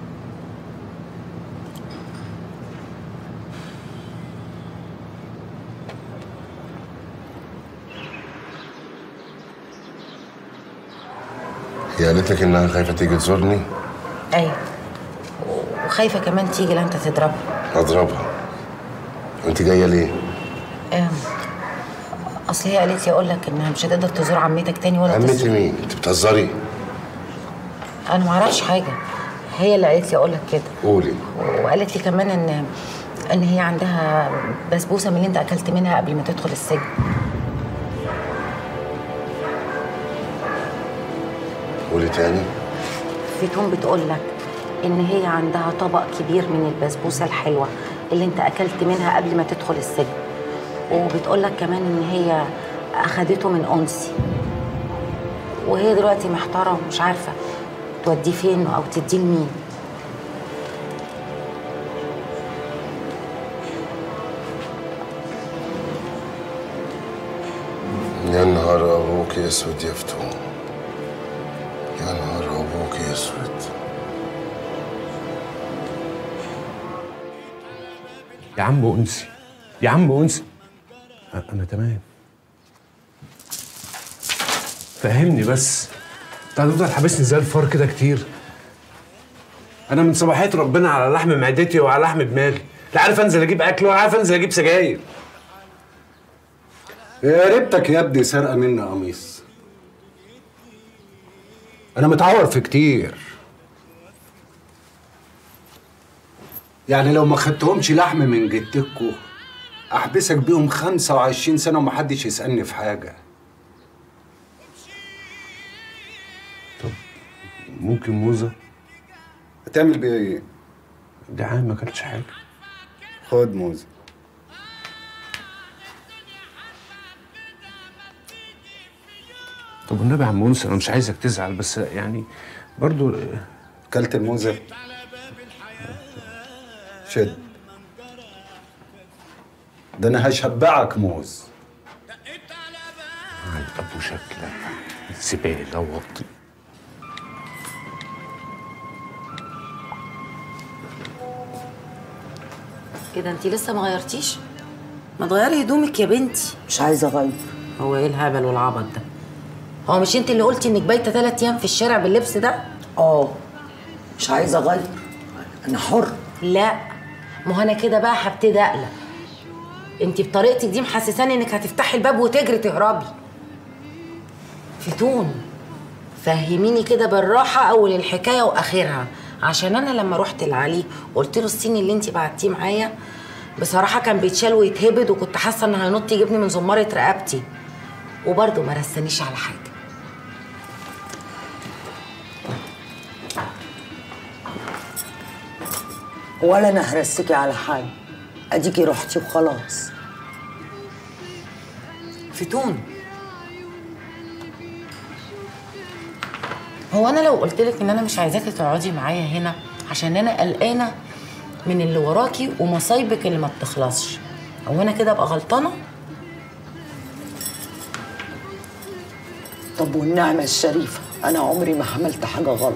هي قالت لك انها خايفه تيجي تزورني؟ ايوه، وخايفه كمان تيجي لا انت تضربها. اضربها؟ وانت جايه ليه؟ اصل هي قالت لي اقول لك انها مش هتقدر تزور عمتك تاني ولا عمتي مين؟ انت بتهزري؟ انا ما اعرفش حاجه، هي اللي قالت لي اقول لك كده. قولي. وقالت لي كمان ان هي عندها بسبوسه من اللي انت اكلت منها قبل ما تدخل السجن. قولي تاني. فتون بتقول لك ان هي عندها طبق كبير من البسبوسه الحلوه اللي انت اكلت منها قبل ما تدخل السجن، وبتقول لك كمان ان هي اخدته من انسي، وهي دلوقتي محتاره ومش عارفه توديه فين او تديه لمين. يا نهار ابوك اسود يا فتون، يا نهار ابوك اسود. يا عم انسي، يا عم انسي، انا تمام. فهمني بس، انت هتفضل حابسني زي الفار كده كتير؟ انا من صباحيه ربنا على لحم معدتي وعلى لحم دماغي، لا عارف انزل اجيب اكل ولا عارف انزل اجيب سجاير. يا ريتك يا ابني سرقه مني قميص. انا متعور في كتير، يعني لو ما خدتهمش لحم من جدتكوا احبسك بيهم 25 سنه ومحدش يسالني في حاجه. طب ممكن موزه؟ هتعمل بيها ايه؟ دي عام ما كانتش حاجه. خد موزه. طب والنبي يا عم انس، انا مش عايزك تزعل بس يعني برضو. كلت الموزه؟ شد، ده انا هشبعك موز. ابو شكلك زباله وطي. كده انتي لسه ما غيرتيش؟ ما تغيري هدومك يا بنتي. مش عايزه اغير. هو ايه الهبل والعبط ده؟ هو مش انت اللي قلتي انك بايته 3 ايام في الشارع باللبس ده؟ مش عايزه اغير، انا حر. لا، ما هو انا كده بقى هبتدي اقلق. انت بطريقتك دي محسساني انك هتفتحي الباب وتجري تهربي. فتون، فهميني كده بالراحه اول الحكايه واخرها، عشان انا لما رحت لعلي وقلت له الصيني اللي انت بعتيه معايا بصراحه كان بيتشال ويتهبد، وكنت حاسه انه هينط يجيبني من زماره رقبتي، وبرضه ما رسانيش على حاجه. ولا انا هرسكي على حاجه، اديكي رحتي وخلاص. فتون، هو انا لو قلت لك ان انا مش عايزاكي تقعدي معايا هنا عشان انا قلقانه من اللي وراكي ومصايبك اللي ما بتخلصش، هو انا كده ابقى غلطانه؟ طب والنعمه الشريفه، انا عمري ما عملت حاجه غلط.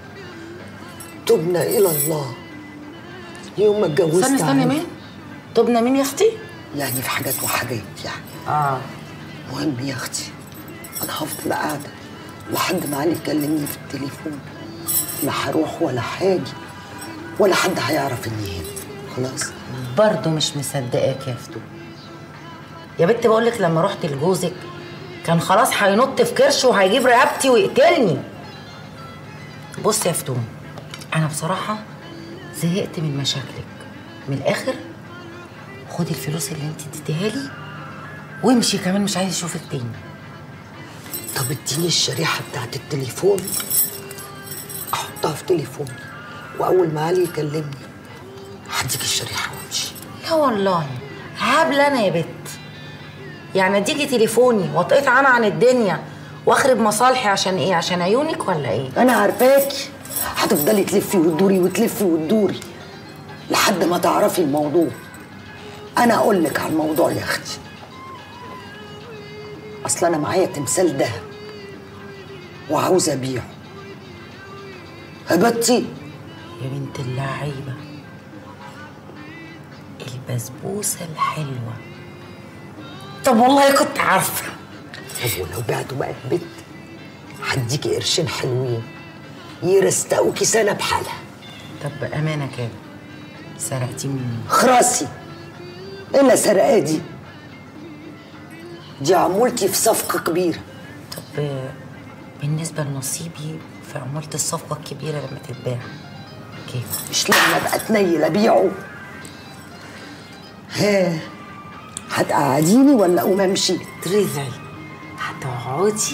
تبنا الى الله. يوم ما اتجوزت استني مين؟ تبنا مين يا اختي؟ يعني في حاجات وحاجات يعني. مهم يا اختي، انا هفضل قاعده لحد ما علي يكلمني في التليفون. لا هروح ولا هاجي ولا حد هيعرف اني هنا. خلاص. برضه مش مصدقاك يا فتون. يا بنت بقولك لما رحت لجوزك كان خلاص هينط في كرشه وهيجيب رقبتي ويقتلني. بص يا فتون، انا بصراحه زهقت من مشاكلك. من الاخر خدي الفلوس اللي انت اديتيها لي وامشي، كمان مش عايز اشوفك تاني. طب اديني الشريحه بتاعت التليفون احطها في تليفوني، واول ما علي يكلمني هديك الشريحه وامشي. لا والله هبله انا يا بت. يعني اديكي تليفوني واتقطع انا عن الدنيا واخرب مصالحي عشان ايه؟ عشان عيونك ولا ايه؟ انا عارفاكي هتفضلي تلفي وتدوري وتلفي وتدوري لحد ما تعرفي الموضوع. انا اقول لك على الموضوع يا اختي. اصل انا معايا تمثال دهب وعاوزه ابيعه. هبتي يا بنت اللعيبه، البسبوسه الحلوه. طب والله كنت عارفه. طب ولو بعته بقى البيت هديكي قرشين حلوين يرستقوكي سنه بحالها. طب بامانه كده سرقتي مني؟ خراسي الا سرقه دي عمولتي في صفقه كبيره. طب بالنسبه لنصيبي في عمولة الصفقه الكبيره لما تتباع كيف؟ مش لما ابقى اتنيل ابيعه. ها هتقعديني ولا اقوم امشي؟ ترزعي هتقعدي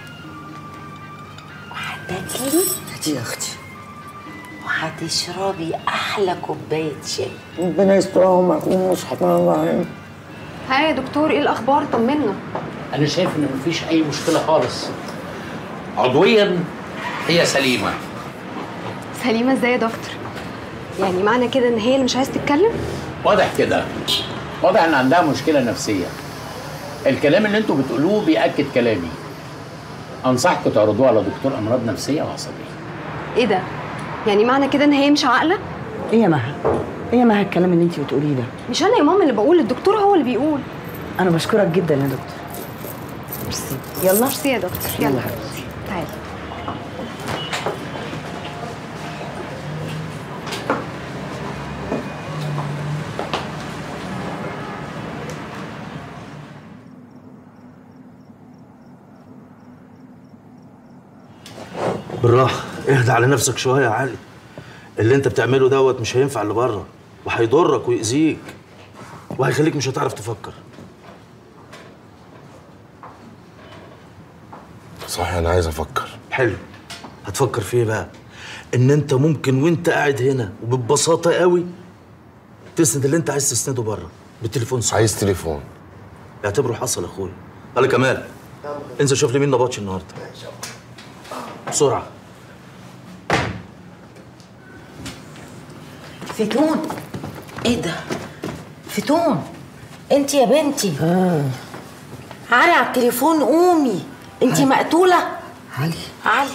وهتاكلي هاتي يا اختي وهتشربي احلى كوبايه شاي. ربنا يسترها وما يكونوش حاطين. ها يا دكتور ايه الاخبار؟ طمنا. انا شايف ان مفيش اي مشكله خالص. عضويا هي سليمه. سليمه ازاي يا دكتور؟ يعني معنى كده ان هي اللي مش عايزه تتكلم؟ واضح كده، واضح ان عندها مشكله نفسيه. الكلام اللي انتوا بتقولوه بيأكد كلامي. انصحكم تعرضوها على دكتور امراض نفسيه وعصبيه. ايه ده؟ يعني معنى كده ان هي مش عاقله؟ ايه يا مها؟ ايه يا مها الكلام اللي انت بتقوليه ده؟ مش انا يا ماما اللي بقول، الدكتور هو اللي بيقول. انا بشكرك جدا يا دكتور. ميرسي. يلا ميرسي يا دكتور. يلا حبيبتي تعالي. بالراحة، اهدى على نفسك شوية يا علي. اللي انت بتعمله دوت مش هينفع اللي بره، وهيضرك ويأذيك وهيخليك مش هتعرف تفكر. صحيح انا عايز افكر. حلو. هتفكر في ايه بقى؟ ان انت ممكن وانت قاعد هنا وببساطة قوي تسند اللي انت عايز تسنده بره بالتليفون. صح. عايز تليفون؟ اعتبره حصل يا اخويا. قال كمال انزل شوف لي مين نبطش النهارده بسرعة. فتون، ايه ده؟ فتون انت يا بنتي. علي على التليفون، قومي. انت مقتولة. علي علي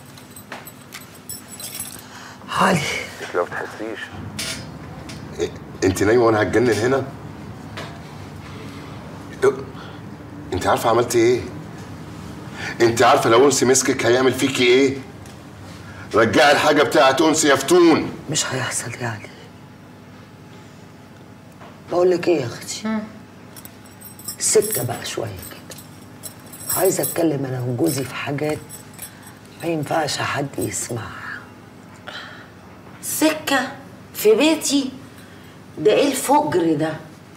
علي انت لو تحسيش انت نايمه وانا هتجنن هنا. انت عارفه عملتي ايه؟ انت عارفه لو انسي مسكك هيعمل فيكي ايه؟ رجعي الحاجه بتاعت انسي يا فتون. مش هيحصل يعني. بقول لك ايه يا اختي؟ سكه بقى شويه كده. عايزه اتكلم انا وجوزي في حاجات ما ينفعش حد يسمعها. سكة في بيتي؟ ده ايه الفجر ده؟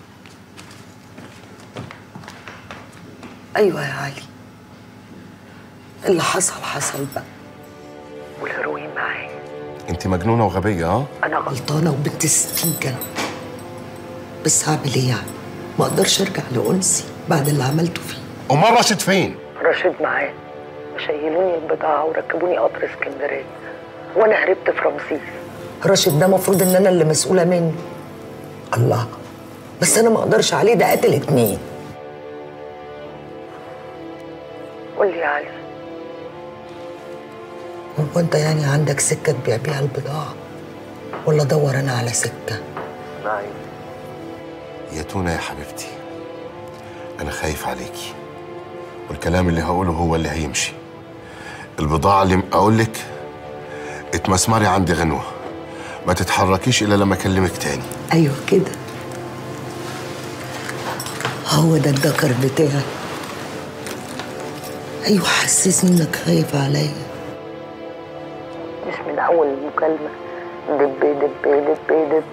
ايوه يا علي، اللي حصل حصل بقى، والهيروين معايا. انت مجنونه وغبيه. ها؟ انا غلطانه وبنت 60 كلب، بس هعمل ايه يعني؟ ما اقدرش ارجع لانسي بعد اللي عملته فيه. امال راشد فين؟ راشد معاه، شيلوني البضاعه وركبوني قطر اسكندريه وانا هربت في رمسيس. راشد ده مفروض ان انا اللي مسؤوله منه. الله، بس انا ما اقدرش عليه، ده قتل 2. قول لي يا علي، هو انت يعني عندك سكه تبيع بيها البضاعه ولا ادور انا على سكه؟ معي يا تونه يا حبيبتي، انا خايف عليكي والكلام اللي هقوله هو اللي هيمشي. البضاعه اللي اقول لك اتمسمري عندي غنوه ما تتحركيش الا لما اكلمك تاني. ايوه كده، هو ده الدكر بتاعي. ايوه حسسني انك خايف عليا، مش من اول المكالمه دب دب دب دب.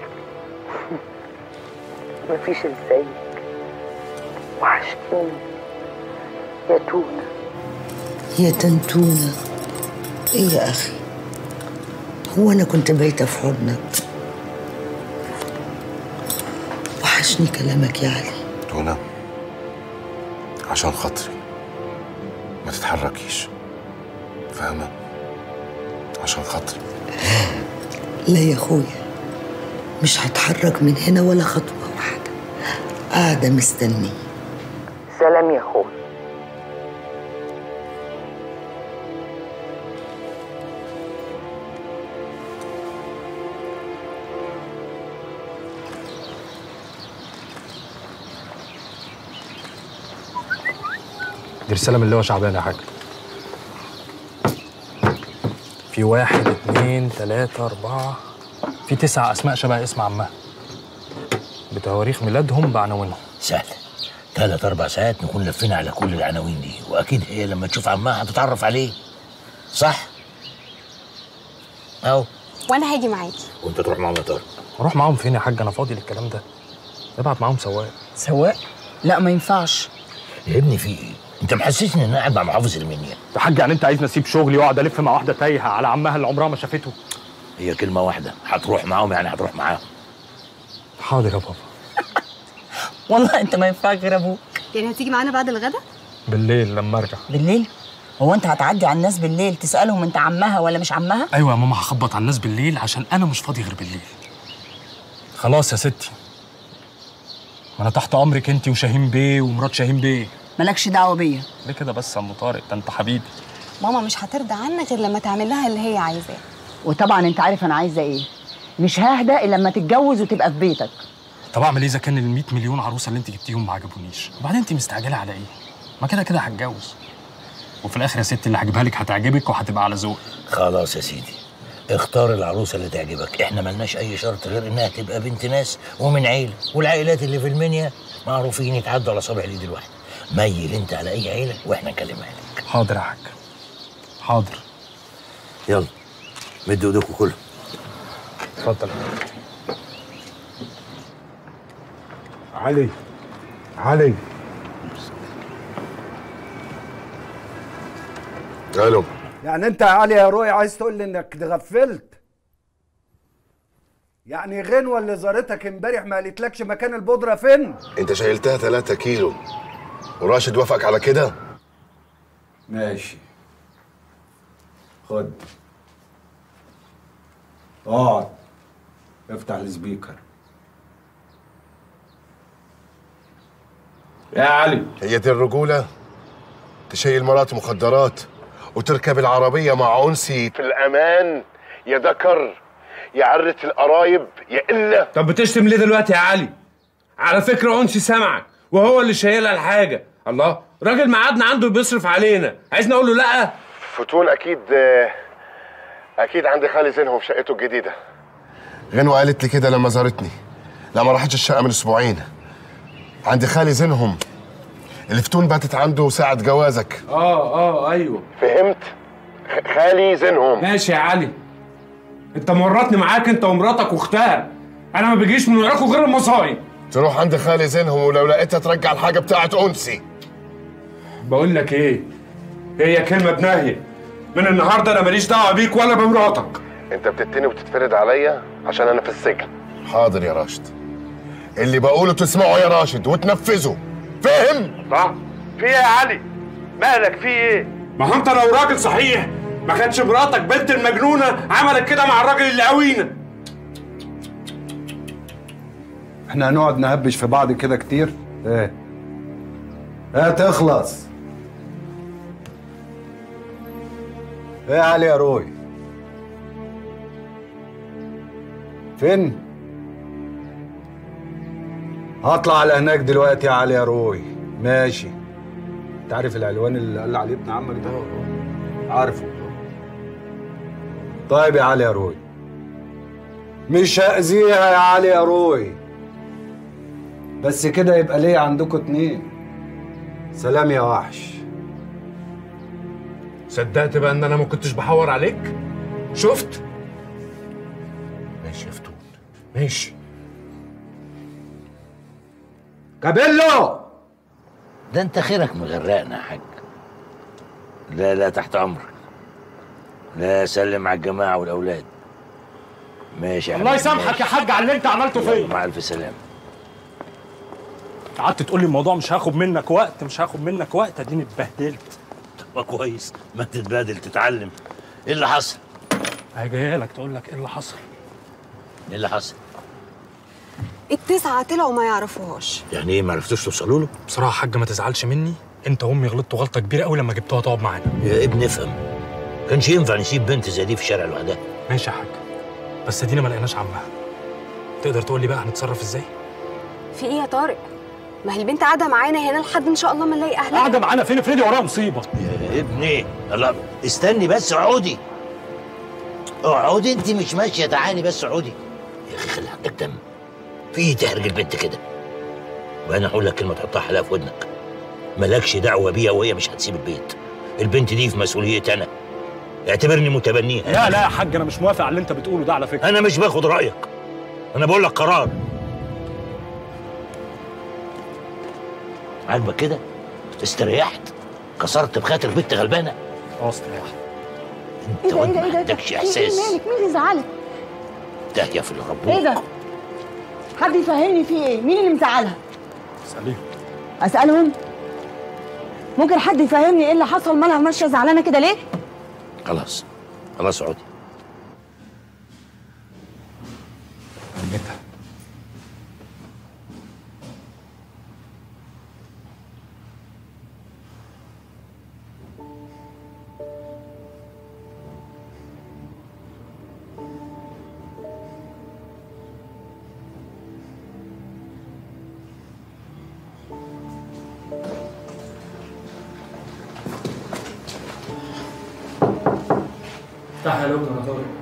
مفيش ازيك، وحشتني يا تونة يا تنتونة. ايه يا اخي، هو انا كنت بايته في حضنك؟ وحشني كلامك يا علي. تونة عشان خاطري ما تتحركيش، فاهمة؟ عشان خاطري. لا يا اخويا، مش هتحرك من هنا ولا خطوة واحدة، قاعدة مستنية. سلام يا اخويا. دي رسالة من اللي هو شعبان يا حاج. في 1 2 3 4 في 9 أسماء شبه اسم عمها، بتواريخ ميلادهم بعناوينهم. سهل، 3 4 ساعات نكون لفينا على كل العناوين دي، واكيد هي لما تشوف عمها هتتعرف عليه، صح؟ اهو. وانا هاجي معاكي. وانت تروح معاهم يا طارق؟ اروح معاهم فين يا حاج؟ انا فاضي للكلام ده. ابعت معاهم سواق. سواق؟ لا ما ينفعش يا ابني. في ايه؟ انت محسسني ان انا قاعد مع محافظ المنيا يا حاج. يعني انت عايزني اسيب شغلي واقعد الف مع واحده تايهه على عمها اللي عمرها ما شافته؟ هي كلمه واحده، هتروح معاهم يعني هتروح معاهم. حاضر يا بابا. والله انت ما ينفعك غير ابوك. يعني هتيجي معانا بعد الغدا؟ بالليل لما ارجع. بالليل؟ هو انت هتعدي على الناس بالليل تسالهم انت عمها ولا مش عمها؟ ايوه يا ماما، هخبط على الناس بالليل عشان انا مش فاضي غير بالليل. خلاص يا ستي، ما انا تحت امرك انت وشاهين بيه ومرات شاهين بيه. مالكش دعوه بيا. ليه كده بس يا ام طارق؟ ده انت حبيبي. ماما مش هترضى عنك غير لما تعمل لها اللي هي عايزاه. وطبعا انت عارف انا عايزه ايه. مش ههدى الا لما تتجوز وتبقى في بيتك. طب اعمل ايه اذا كان ال 100 مليون عروسه اللي انت جبتيهم ما عجبونيش؟ وبعدين انت مستعجله على ايه؟ ما كده كده هتجوز، وفي الاخر يا ستي اللي هجيبها لك هتعجبك وهتبقى على ذوقك. خلاص يا سيدي، اختار العروسه اللي تعجبك. احنا ملناش اي شرط غير انها تبقى بنت ناس ومن عيله، والعائلات اللي في المنيا معروفين يتعدوا على صابع اليد الواحده. ميل انت على اي عيله واحنا نكلمها لك. حاضر يا حاج، حاضر. يلا مدوا ايدكم كلهم. اتفضل. علي علي. الو. يعني انت يا علي يا روي عايز تقول لي انك اتغفلت؟ يعني غنوه اللي زارتك امبارح ما قالتلكش مكان البودره فين؟ انت شايلتها 3 كيلو وراشد وافقك على كده؟ ماشي، خد اقعد افتح السبيكر. يا علي، هي دي الرجوله؟ تشيل مرات مخدرات وتركب العربيه مع انسي في الامان؟ يا ذكر يا عرة القرايب يا إلا. طب بتشتم ليه دلوقتي يا علي؟ على فكرة أنسي سمعك وهو اللي شايلها الحاجة. الله، راجل معادنا عنده بيصرف علينا، عايزني أقول له لأ؟ فتون أكيد عند خالي زينهم في شقته الجديدة. غنوة قالت لي كده لما زارتني. لا ما راحتش الشقة من أسبوعين. عند خالي زينهم اللي فتون باتت عنده ساعة جوازك. أيوه فهمت؟ خالي زينهم. ماشي يا علي، انت مرتني معاك انت ومراتك واختها. انا ما بيجيش من وراكوا غير المصايب. تروح عند خالي زينهم ولو لقيتها ترجع الحاجه بتاعت انسي. بقول لك ايه، هي كلمه بناهيه. من النهارده انا ماليش دعوه بيك ولا بمراتك. انت بتتني وبتتفرد عليا عشان انا في السجن. حاضر يا راشد، اللي بقوله تسمعه يا راشد وتنفذه، فاهم؟ صح. في ايه يا علي؟ مالك في ايه؟ ما هو انت لو راجل صحيح ما كانتش مراتك بنت المجنونه عملت كده مع الراجل اللي قوينا. احنا هنقعد نهبش في بعض كده كتير؟ ايه تخلص. ايه يا علي يا روي؟ فين؟ هطلع على هناك دلوقتي يا علي يا روي. ماشي. انت عارف العنوان اللي قال عليه ابن عمك ده؟ عارفه. طيب يا علي يا روي، مش هأذيها يا علي يا روي. بس كده يبقى ليه عندكم 2. سلام يا وحش. صدقت بقى ان انا ما كنتش بحور عليك؟ شفت؟ ماشي يا فتون ماشي. كابيلو، ده انت خيرك مغرقنا يا حاج. لا لا تحت امرك. لا سلم على الجماعه والاولاد. ماشي يا الله حبيبي، يسامحك ماشي. يا حاج على اللي انت عملته فيا. مع الف سلامه. قعدت تقول لي الموضوع مش هاخد منك وقت مش هاخد منك وقت، اديني اتبهدلت. طب كويس، ما تتبادل تتعلم. ايه اللي حصل؟ هي جايه لك تقول لك ايه اللي حصل. ايه اللي حصل؟ ال9 طلعوا ما يعرفوهاش. يعني ايه ما عرفتوش توصلوا له؟ بصراحه يا حاج ما تزعلش مني، انت وامي غلطتوا غلطه كبيره قوي لما جبتوها تقعد معانا. يا ابن افهم، كانش ينفع نسيب بنت زي دي في الشارع لوحدها. ماشي يا حاج، بس ادينا ما لقيناش عمها. تقدر تقول لي بقى هنتصرف ازاي؟ في ايه يا طارق؟ ما هي البنت قاعده معانا هنا لحد ان شاء الله ما نلاقي اهلها. قاعده معانا فين؟ افرضي وراها مصيبه. يا ابني الله، استني بس، اقعدي اقعدي، انت مش ماشيه، تعالي بس اقعدي. يا اخي خلي عندك دم، في ايه تحرج البنت كده؟ وانا هقول لك كلمه تحطها حلقه في ودنك، مالكش دعوه بيها وهي مش هتسيب البيت. البنت دي في مسؤوليتي انا، اعتبرني متبنيها. لا لا يا حاج، انا مش موافق على اللي انت بتقوله ده على فكره. انا مش باخد رايك، انا بقول لك قرار. عاجبك كده؟ استريحت؟ كسرت بخاطر بنت غلبانه؟ استريحت. انت واد ما عندكش احساس. مالك؟ مين اللي زعلك؟ داهيه في الربوع. ايه ده؟ حد يفهمني في ايه؟ مين اللي مزعلها؟ اساليهم. اسالهم؟ ممكن حد يفهمني ايه اللي حصل؟ مالها ماشيه زعلانه كده ليه؟ خلاص خلاص اقعدي. عمتها افتح يا لبنى يا طارق.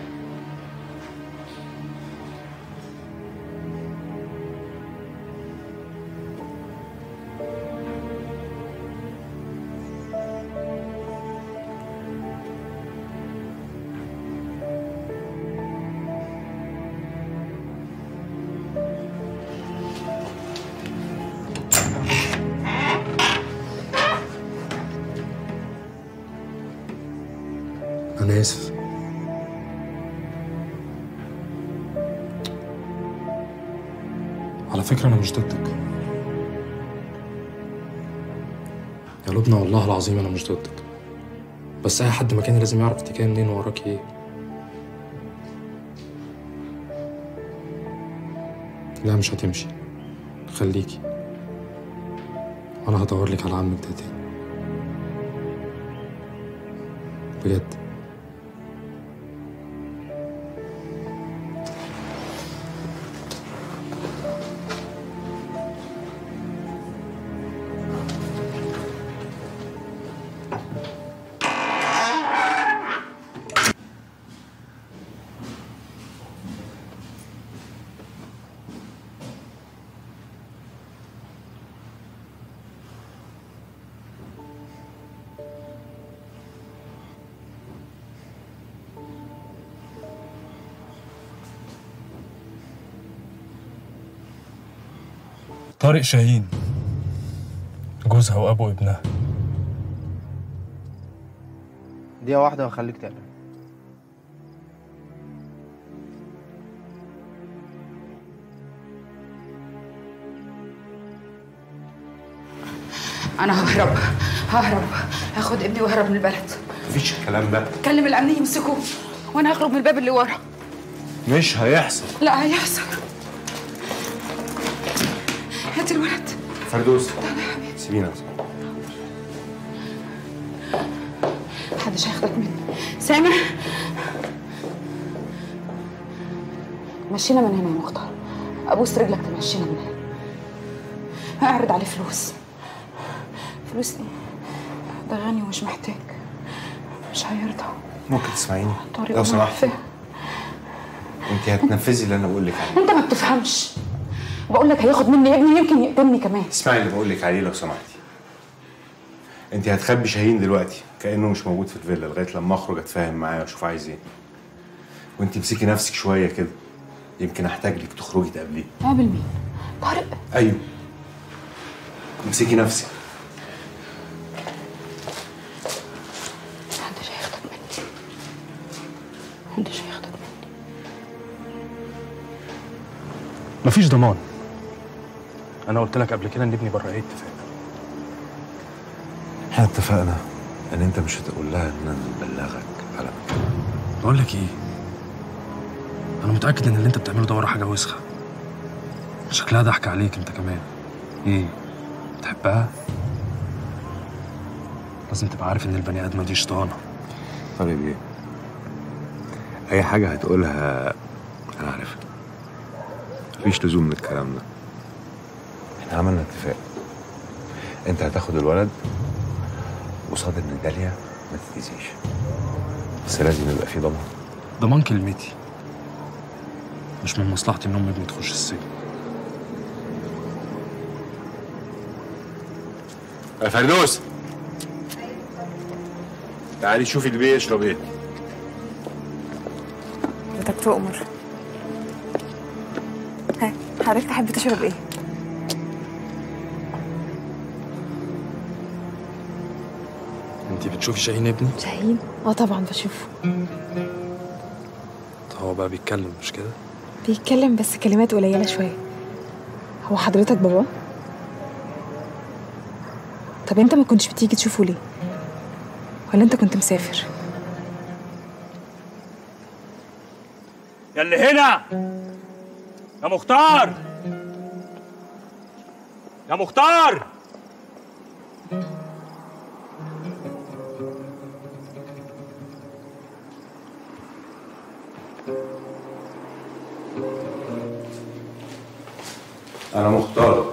أنا آسف. على فكرة أنا مش ضدك يا لبنى، والله العظيم أنا مش ضدك، بس أي حد مكاني لازم يعرف أنت جاية منين ووراكي إيه. لا مش هتمشي، خليكي، وأنا هدور لك على عمك ده تاني بجد. طارق شاهين جوزها وابو ابنها. دقيقة واحدة وخليك تقلق. أنا ههرب هاخد ابني وأهرب من البلد. مفيش الكلام ده. كلم الأمن يمسكوه وأنا هخرج من الباب اللي ورا. مش هيحصل. لا هيحصل. هات الولد. فردوس سيبينا. محدش هياخدك مني. سامع؟ مشينا من هنا يا مختار. أبوس رجلك تمشينا من هنا. هعرض عليه فلوس. فلوس ايه؟ ده غني ومش محتاج، مش هيرضى. ممكن تسمعيني طارق لو سمحت؟ انت هتنفذي اللي انا بقول لك عليه. انت ما بتفهمش. بقول لك هياخد مني ابني، يمكن يقتلني كمان. اسمعي اللي بقول لك عليه لو سمحتي. انت هتخبي شاهين دلوقتي كانه مش موجود في الفيلا لغايه لما اخرج اتفاهم معاه واشوف عايز ايه. وانت امسكي نفسك شويه كده، يمكن احتاج لك تخرجي تقابليه. قابل مين؟ طارق؟ ايوه، امسكي نفسك. محدش هياخدك مني، محدش هياخدك مني. مفيش ضمان. انا قلت لك قبل كده ان ابني بره ايه اتفاق. احنا اتفقنا ان انت مش هتقول لها ان انا ببلغك على مكان. بقول لك ايه، انا متاكد ان اللي انت بتعمله ده ورا حاجه وسخه. شكلها ضحك عليك انت كمان. ايه، بتحبها؟ لازم تبقى عارف ان البني ادمه دي شيطانه. طيب ايه؟ اي حاجه هتقولها انا عارفها، مفيش لزوم للكلام ده. احنا عملنا اتفاق، انت هتاخد الولد قصاد ان داليا ما تتأذيش، بس لازم يبقى في ضمان. ضمان كلمتي، مش من مصلحتي ان ام ابني تخش السجن. يا فردوس، تعالي شوفي اللي بيشرب ايه. حضرتك تؤمر. ها، حضرتك تحب تشرب ايه؟ انتي بتشوفي شاهين ابني؟ شاهين؟ اه طبعا بشوفه. هو بقى بيتكلم مش كده؟ بيتكلم بس كلمات قليلة شوية. هو حضرتك بابا؟ طب انت ما كنتش بتيجي تشوفه ليه؟ ولا انت كنت مسافر؟ يا اللي هنا يا مختار، يا مختار. انا مختار.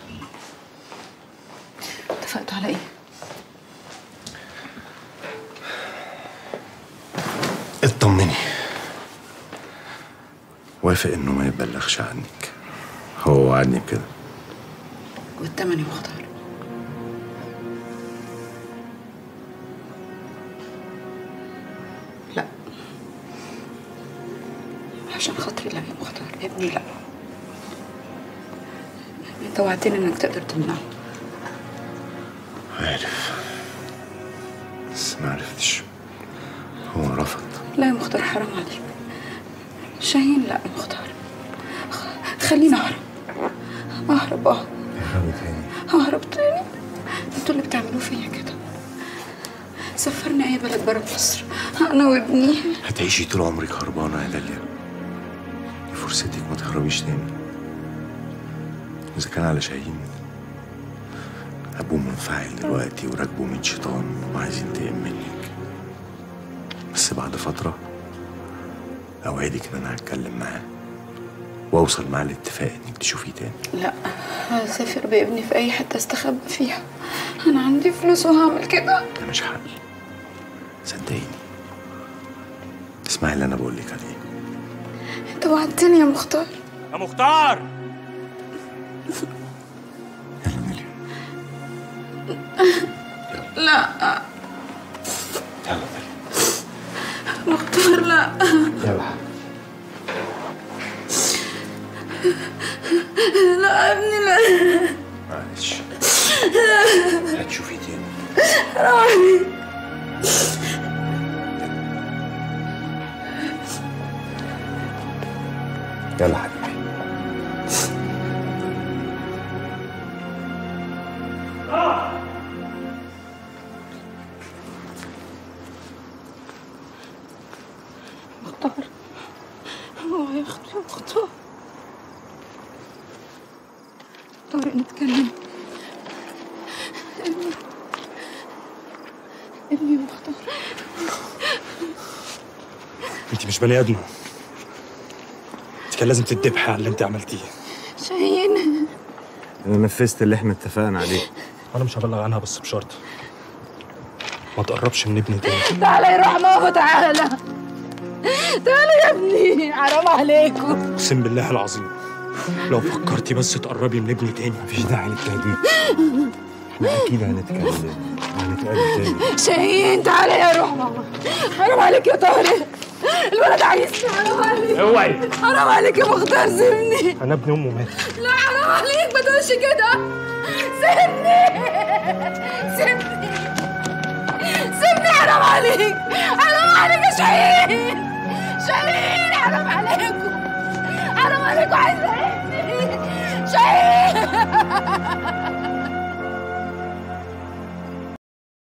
اتفقتوا على ايه؟ اطمني، وافق انه ما يبلغش عنك. هو وعدني بكده. والتمن يا مختار؟ لا، عشان خاطري لا يا مختار، ابني لا. انت وعدتني انك تقدر تمنعه. عارف، بس ما عرفتش. هو رفض. لا يا مختار، حرام عليك. شاهين لا يا مختار، خليني اهرب. اهرب اهربي تاني. اهرب تاني؟ انتوا اللي بتعملوه فيا كده. سفرني اي بلد برا مصر، انا وابني. هتعيشي طول عمرك هربانه يا داليا. دي فرصتك، ما تهربيش تاني. اذا كان على شاهين، ابوه منفعل دلوقتي وراكبه 100 شيطان وعايز ينتقم منك. بس بعد فتره اوعدك ان انا هتكلم معاه واوصل معاه لاتفاق انك تشوفيه تاني. لا، هسافر بابني في اي حته استخبى فيها. انا عندي فلوس وهعمل كده. ده مش حل، صدقيني. اسمعي اللي انا بقول لك عليه. انت وعدتني يا مختار. يا مختار. لا يلا مختار، لا. يلا لا ابني، لا. معلش، هتشوفي تاني. راحي. يلا حبيبي. مختار، هو هياخده يا مختار. طارق، نتكلم. ابني يا مختار. انت مش بني ادمه. انت كان لازم تتذبحي على اللي انت عملتيه. شاهين، انا نفذت اللي احنا اتفقنا عليه. انا مش هبلغ عنها، بس بشرط ما تقربش من ابني تاني. تعالى يا رحمة، تعالى. تعالوا يا ابني، حرام عليكم. اقسم بالله العظيم لو فكرتي بس تقربي من ابني تاني مفيش داعي للتهديد. احنا اكيد هنتكلم وهنتقابل تاني. شاهين تعالى يا روح ماما، حرام عليك يا طارق، الولد عايزني، حرام عليك. اوعي. حرام عليك يا مختار، سيبني. انا ابن امه مات. لا حرام عليك، ما تقولش كده. سيبني سيبني سيبني، حرام عليك، حرام عليك يا شاهين، شاهين، حرام عليكم، حرام عليكم، عايزة